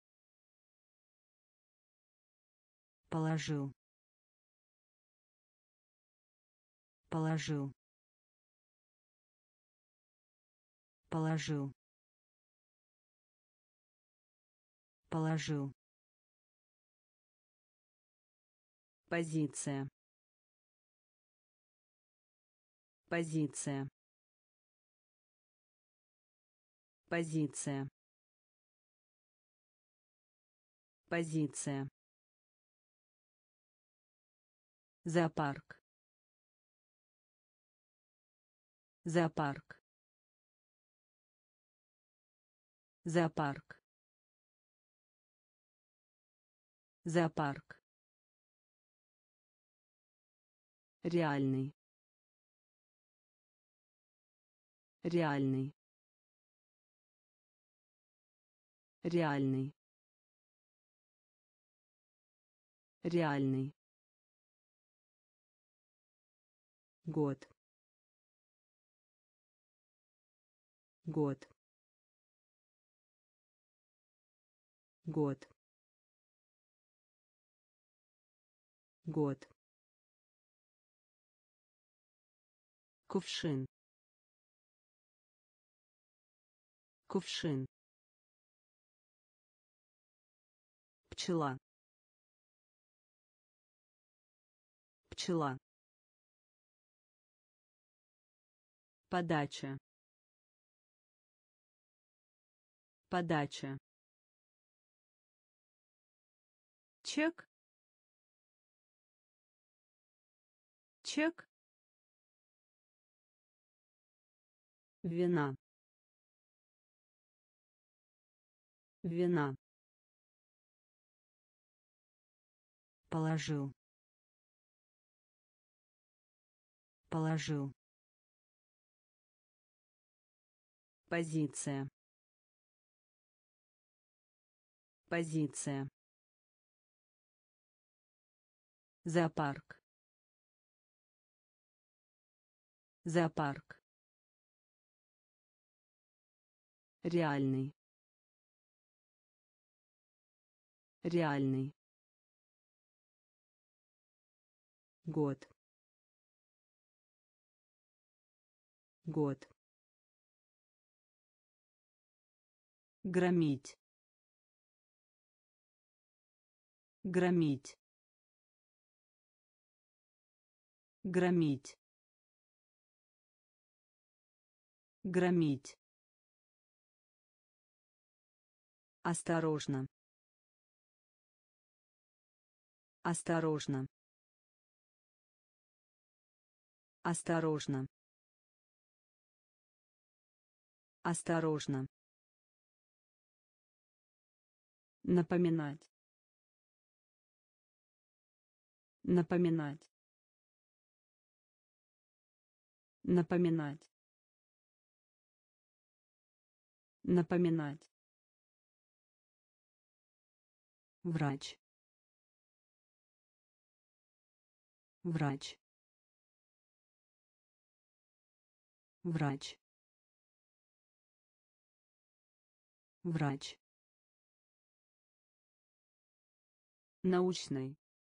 [SPEAKER 1] Положил. Положил. Положил. Положил. Позиция. Позиция. Позиция. Позиция. Зоопарк. Зоопарк. Зоопарк. Зоопарк. Реальный. Реальный. Реальный. Реальный. Год. Год. Год. Год. Кувшин. Кувшин. Пчела. Пчела. Подача. Подача. Чек. Чек. Вина. Вина. Положил. Положил. Позиция. Позиция. Зоопарк. Зоопарк. Реальный. Реальный. Год. Год. Громить. Громить. Громить. Громить. Осторожно. Осторожно. Осторожно. Осторожно. Напоминать. Напоминать. Напоминать. Напоминать. Врач. Врач. Врач. Врач. Научный.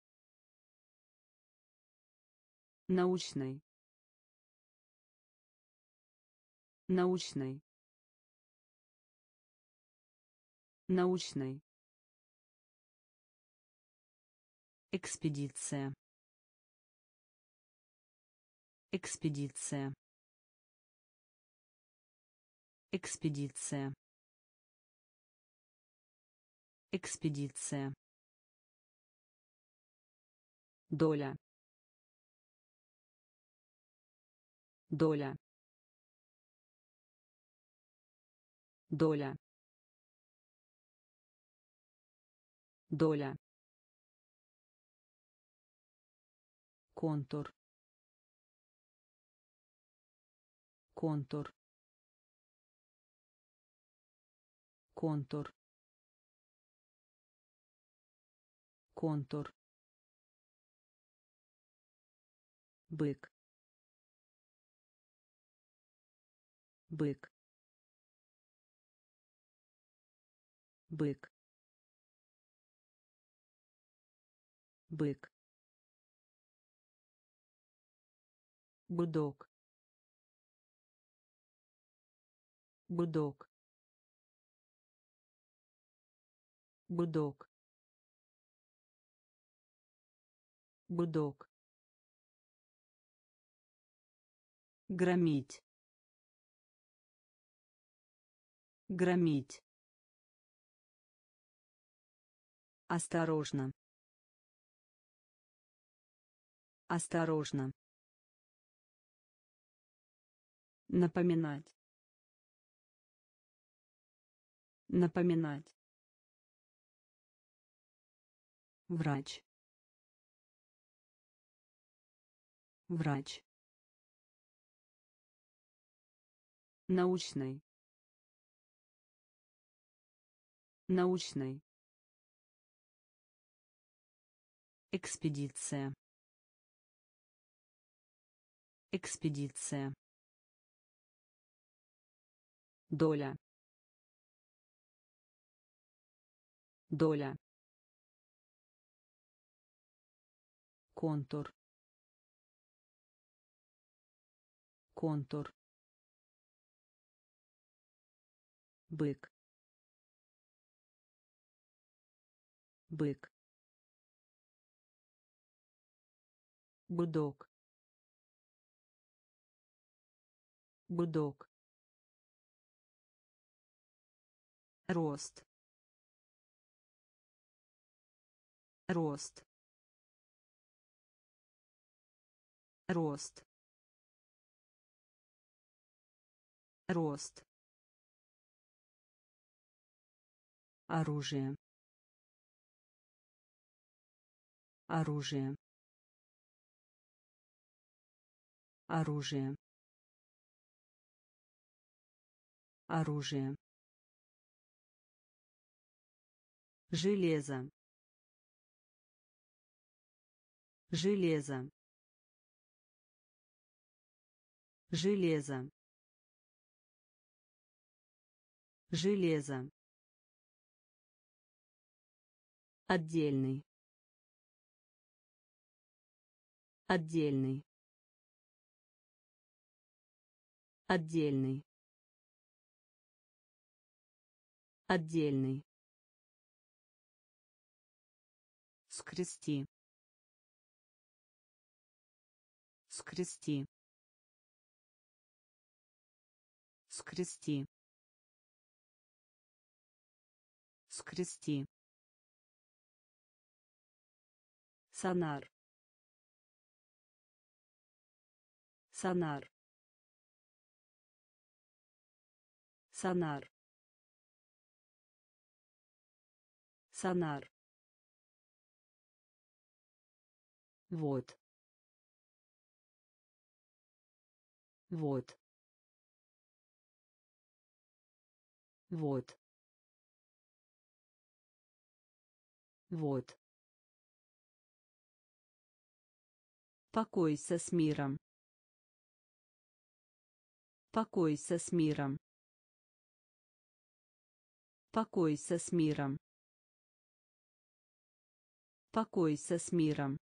[SPEAKER 1] Научный. Научный. Научный. Экспедиция. Экспедиция. Экспедиция. Экспедиция. Доля. Доля. Доля. Доля. Контур. Контур. Контур. Контур. Бык. Бык. Бык. Бык. Гудок. Гудок. Гудок. Гудок. Громить. Громить. Осторожно. Осторожно. Напоминать. Напоминать. Врач. Врач. Научный. Научный. Экспедиция. Экспедиция. Доля. Доля. Контур. Контур. Бык. Бык. Гудок. Гудок. Рост. Рост. Рост. Рост. Оружие. Оружие. Оружие. Оружие. Железо. Железо. Железо. Железо. Отдельный. Отдельный. Отдельный. Отдельный. Скрести. Скрести. Скрести. Скрести. Сонар. Сонар. Сонар. Сонар. Вот. Вот. Вот. Вот. Покойся с миром. Покойся с миром. Покойся с миром. Покойся с миром.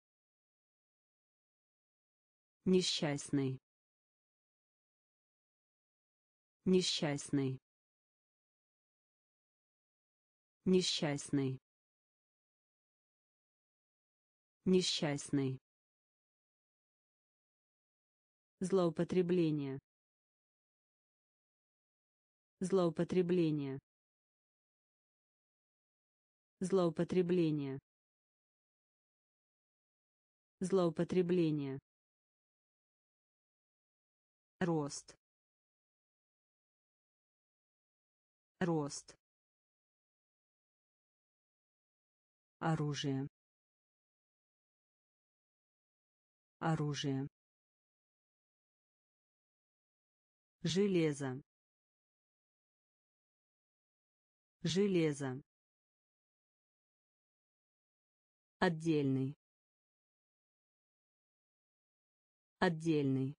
[SPEAKER 1] Несчастный. Несчастный. Несчастный. Несчастный. Злоупотребление. Злоупотребление. Злоупотребление. Злоупотребление. Рост. Рост. Оружие. Оружие. Железо. Железо. Отдельный. Отдельный.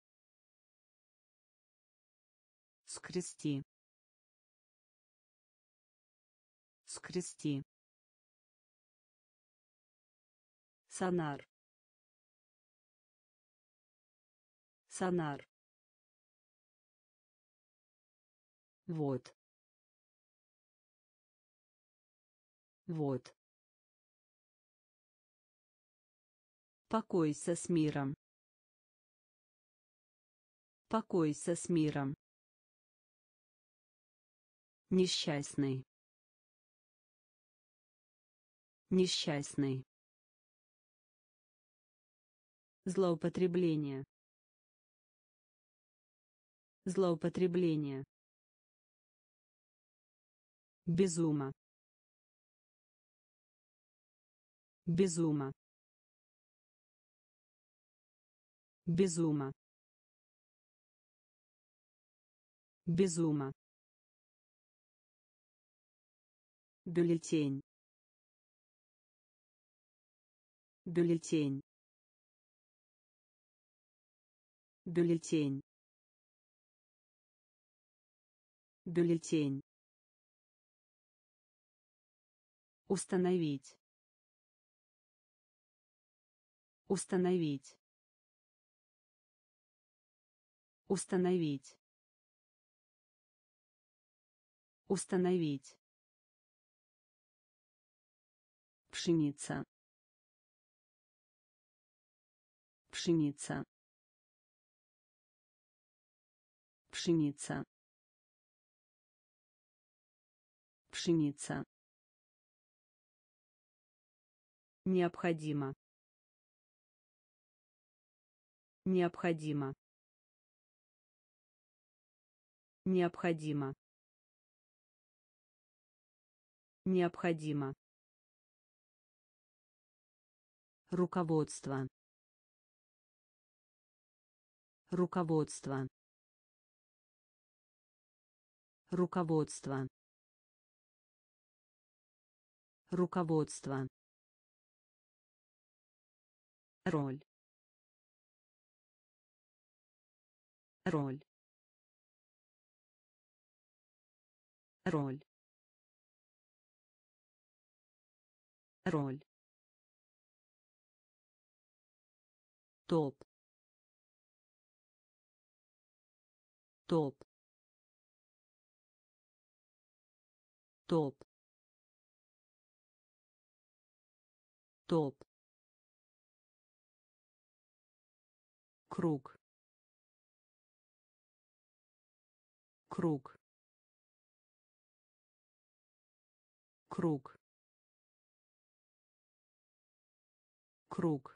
[SPEAKER 1] Скрести. Скрести. Сонар. Сонар. Вот. Вот. Покойся с миром. Покойся с миром. Несчастный. Несчастный. Злоупотребление. Злоупотребление. Безума. Безума. Безума. Безума. Бюллетень. Бюллетень. Бюллетень. Бюллетень. Установить. Установить. Установить. Установить. Пшеница. Пшеница. Пшеница. Пшеница. Необходимо. Необходимо. Необходимо. Необходимо. Руководство. Руководство. Руководство. Руководство. Роль. Роль. Роль. Роль. Топ. Топ. Топ. Топ. Круг. Круг. Круг. Круг.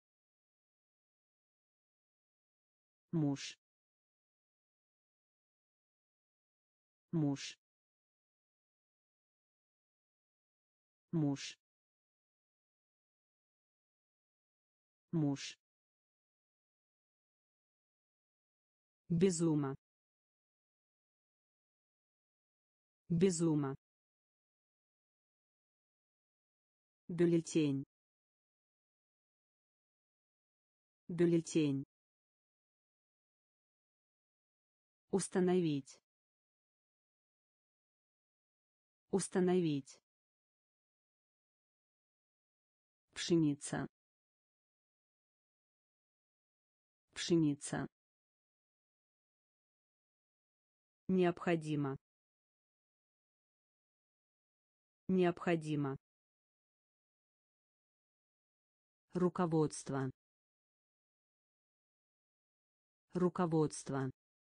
[SPEAKER 1] Муж. Муж. Муж. Муж. Безума. Безума. Бюллетень. Бюллетень. Установить. Установить. Пшеница. Пшеница. Необходимо. Необходимо. Руководство. Руководство.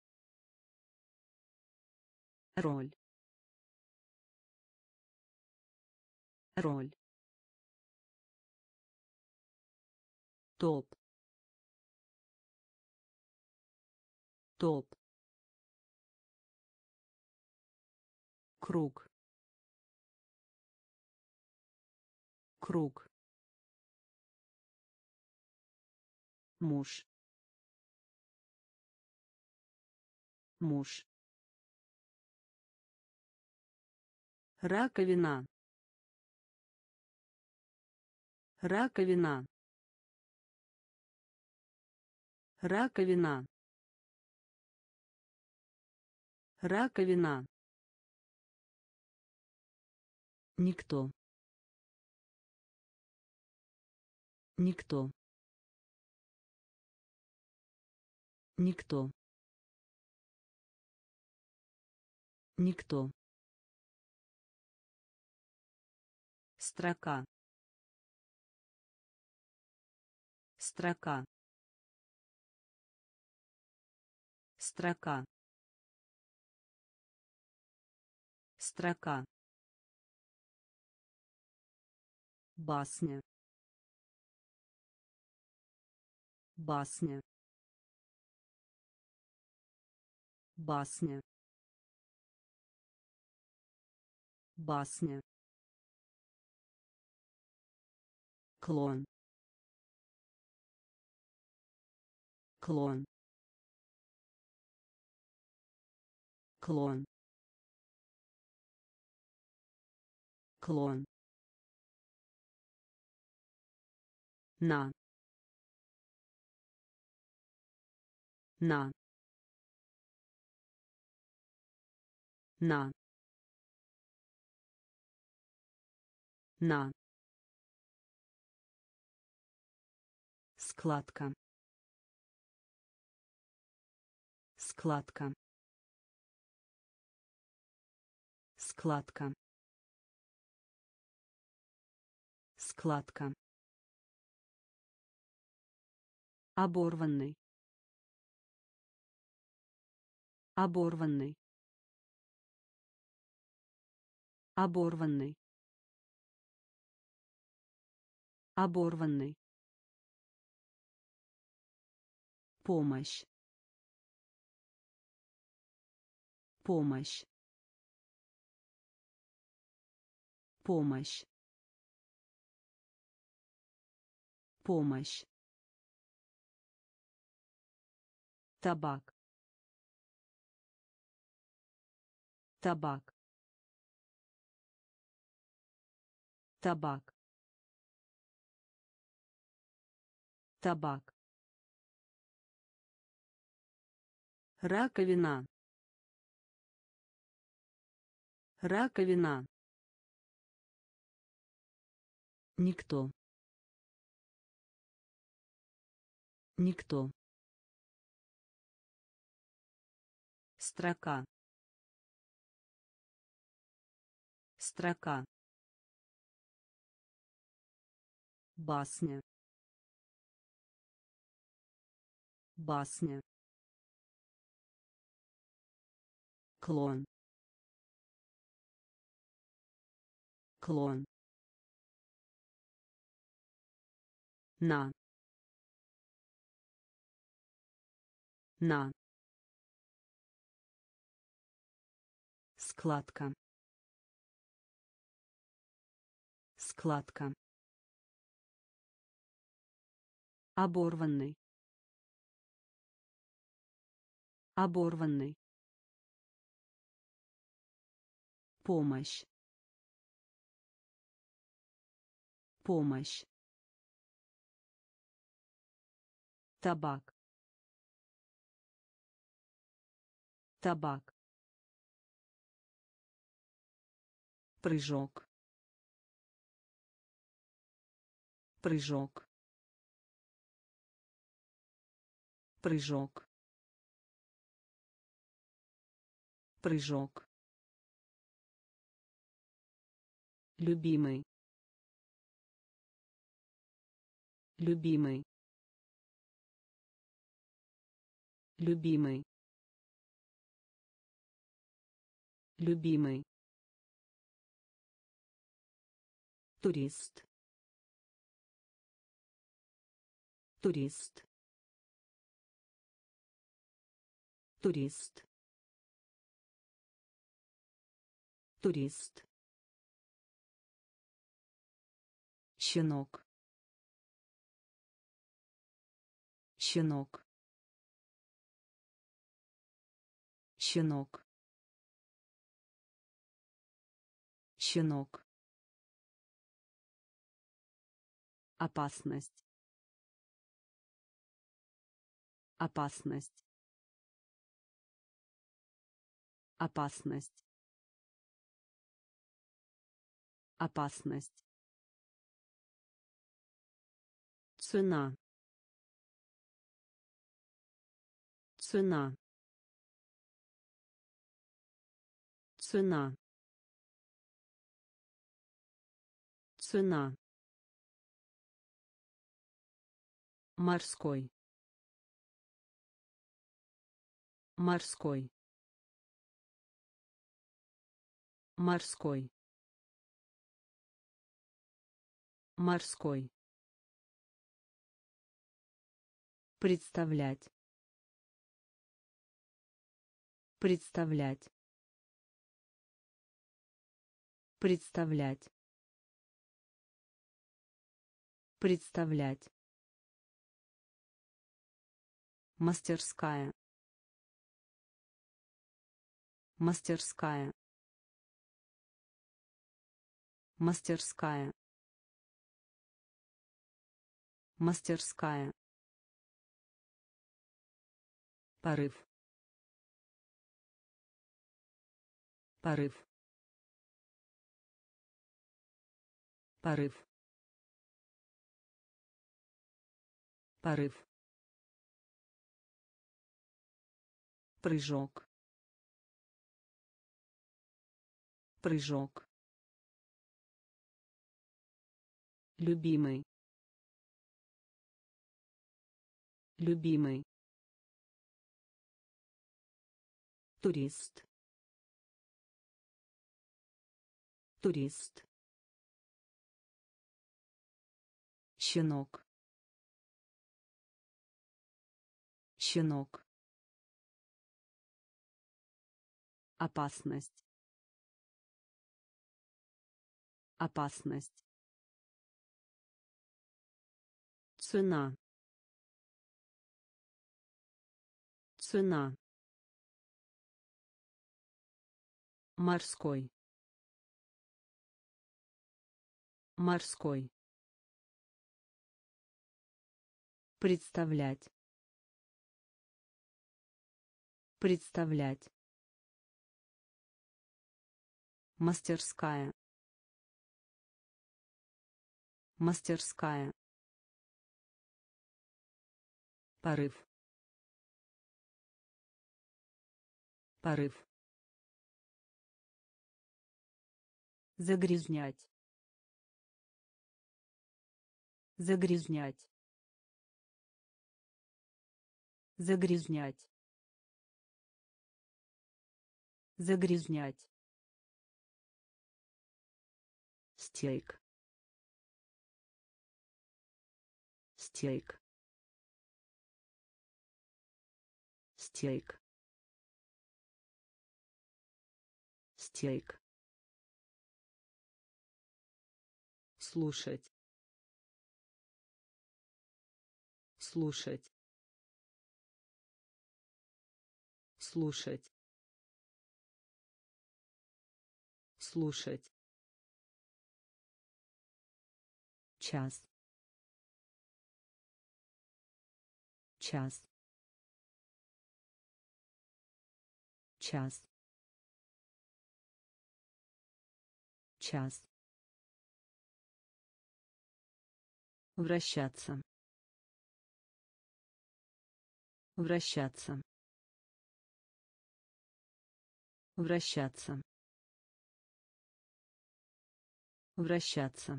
[SPEAKER 1] Роль. Роль. Топ. Топ. Круг. Круг. Муж. Муж. Раковина. Раковина. Раковина. Раковина. Никто. Никто. Никто. Никто. Строка. Строка. Строка. Строка. Басня. Басня. Басня. Басня. Клон. Клон. Клон. Клон. На. На. На. На. Складка. Складка. Складка. Складка. Оборванный. Оборванный. Оборванный. Оборванный. Помощь. Помощь. Помощь. Помощь. Табак. Табак. Табак. Табак. Раковина. Раковина. Никто. Никто. Строка. Строка. Басня. Басня. Клон. Клон. На. На. Складка. Складка. Оборванный. Оборванный. Помощь. Помощь. Табак. Табак. Прыжок. Прыжок. Прыжок. Прыжок. Любимый. Любимый. Любимый. Любимый. Турист. Турист. Турист. Турист. Щенок. Щенок. Щенок. Щенок. Опасность. Опасность. Опасность. Опасность. Цена. Цена. Цена. Цена. Морской. Морской. Морской. Морской. Представлять. Представлять. Представлять. Представлять. Мастерская. Мастерская. Мастерская. Мастерская. Порыв. Порыв. Порыв. Порыв. Прыжок. Прыжок. Любимый. Любимый. Турист. Турист. Щенок. Щенок. Опасность. Опасность. Цена. Цена. Морской. Морской. Представлять. Представлять. Мастерская. Мастерская. Порыв. Порыв. Загрязнять. Загрязнять. Загрязнять. Загрязнять. Стейк. Стейк. Стейк. Стейк. Слушать. Слушать. Слушать. Слушать. Час. Час. Час. час, вращаться, вращаться, вращаться, вращаться,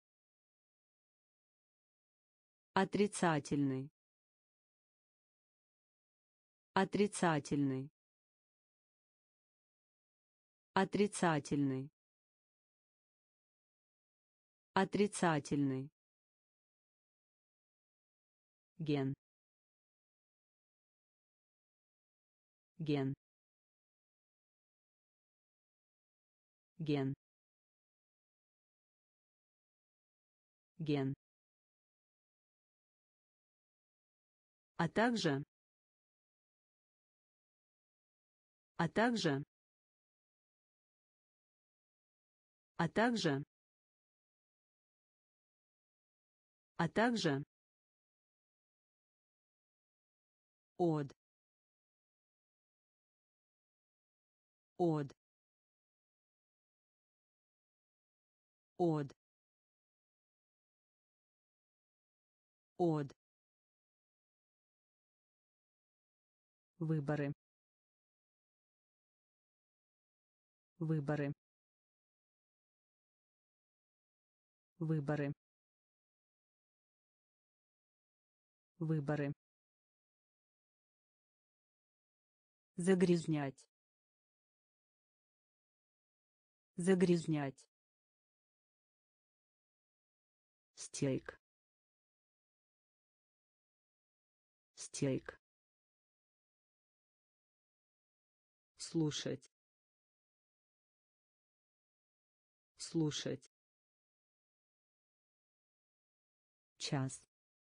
[SPEAKER 1] отрицательный, отрицательный, отрицательный, отрицательный, ген, ген, ген, ген, а также, а также, а также, а также, от, от, от, от, выборы, выборы, выборы, выборы, загрязнять, загрязнять, стейк, стейк, слушать, слушать, час,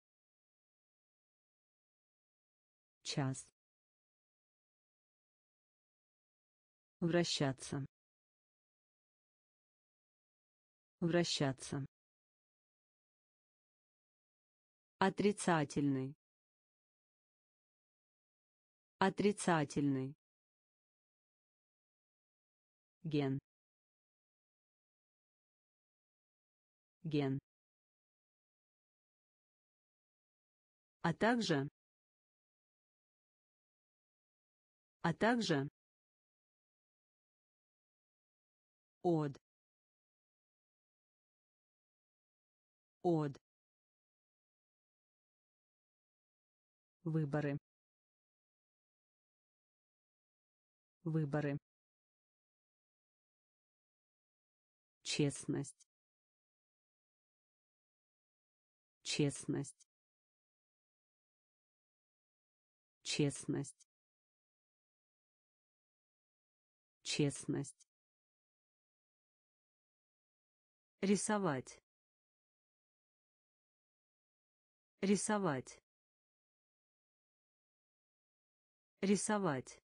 [SPEAKER 1] час, вращаться, вращаться, отрицательный, отрицательный, ген, ген, а также, а также, от, от, выборы, выборы, честность, честность, честность, честность, рисовать, рисовать, рисовать,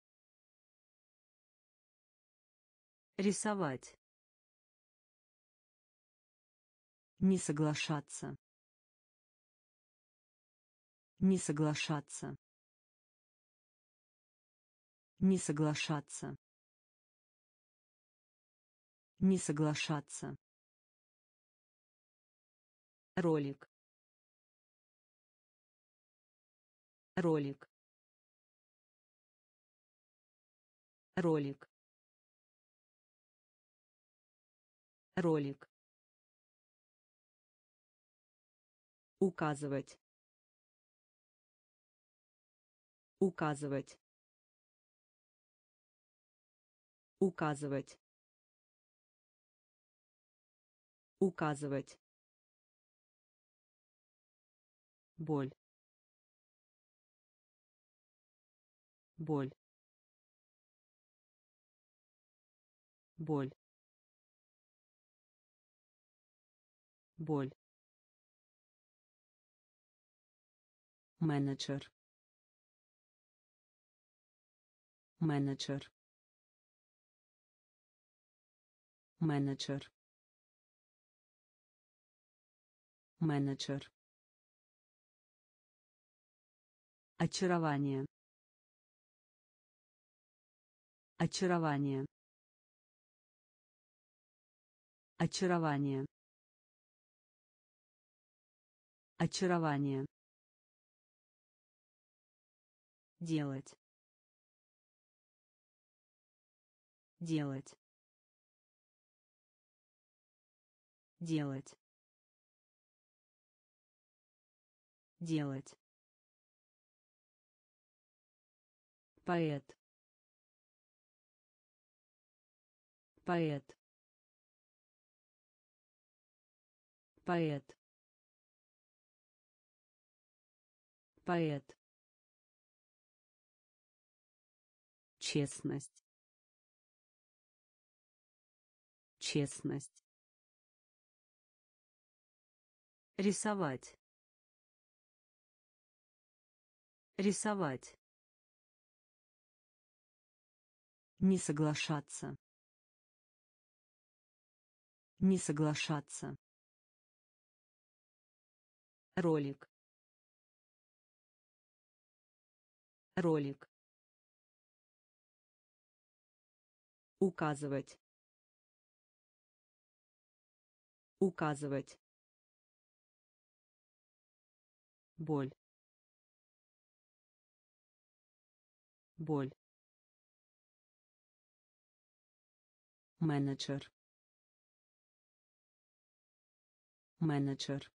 [SPEAKER 1] рисовать, не соглашаться, не соглашаться, не соглашаться, не соглашаться, ролик, ролик, ролик, ролик, указывать, указывать, указывать, указывать, боль, боль, боль, боль, менеджер, менеджер, менеджер, менеджер, очарование, очарование, Очарование. Очарование. Делать. Делать. Делать. Делать. Поэт. Поэт. Поэт. Поэт. Честность. Честность. Рисовать. Рисовать. Не соглашаться. Не соглашаться. Ролик. Ролик. Указывать. Указывать. Боль. Боль. Менеджер. Менеджер.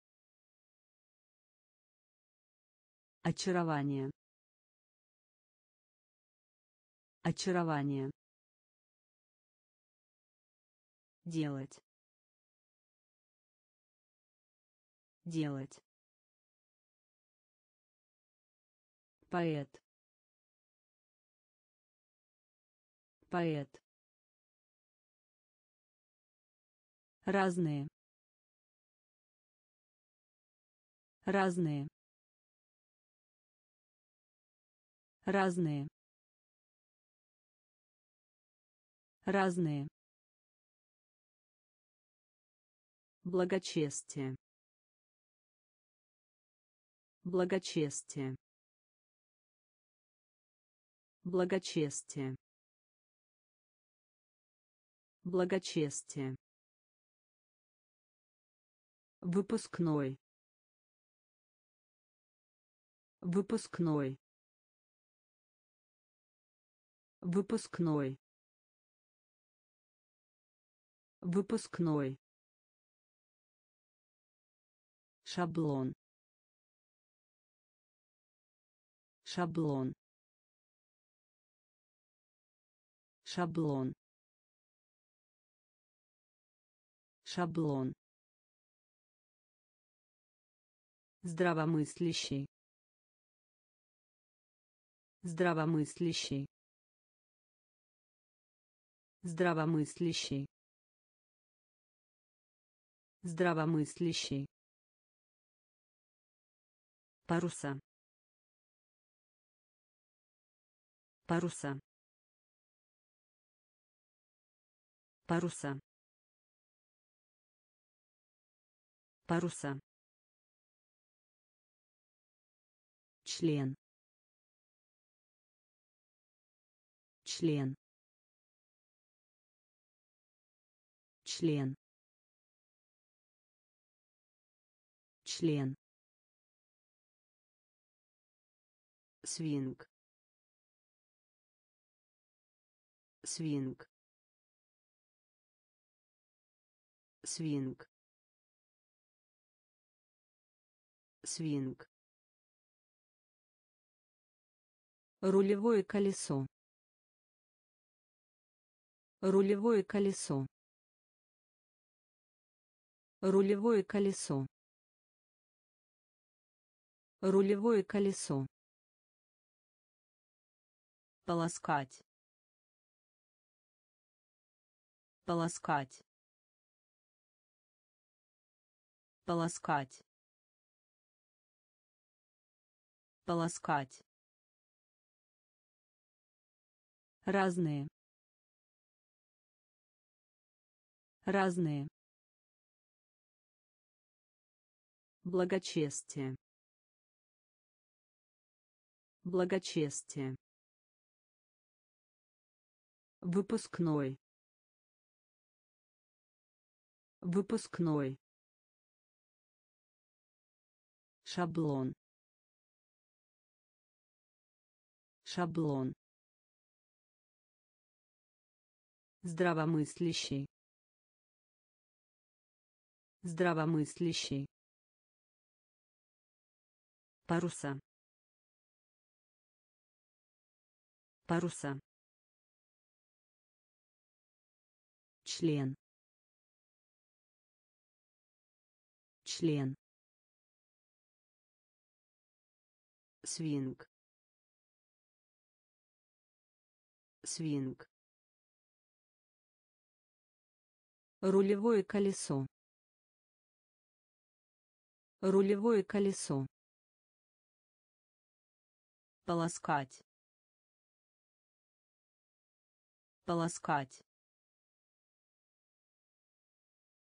[SPEAKER 1] Очарование. Очарование. Делать. Делать. Поэт. Поэт. Разные. Разные. Разные. Разные. Благочестие. Благочестие. Благочестие. Благочестие. Выпускной. Выпускной. Выпускной. Выпускной. Шаблон. Шаблон. Шаблон. Шаблон. Здравомыслящий. Здравомыслящий. Здравомыслящий. Здравомыслящий. Паруса. Паруса. Паруса. Паруса. Член. Член. Член. Член. Свинг. Свинг. Свинг. Свинг. Рулевое колесо. Рулевое колесо. Рулевое колесо. Рулевое колесо. Полоскать. Полоскать. Полоскать. Полоскать. Разные. Разные. Благочестие. Благочестие. Выпускной. Выпускной. Шаблон. Шаблон. Здравомыслящий. Здравомыслящий. Паруса. Паруса. Член. Член. Свинг. Свинг. Рулевое колесо. Рулевое колесо. Полоскать. Полоскать.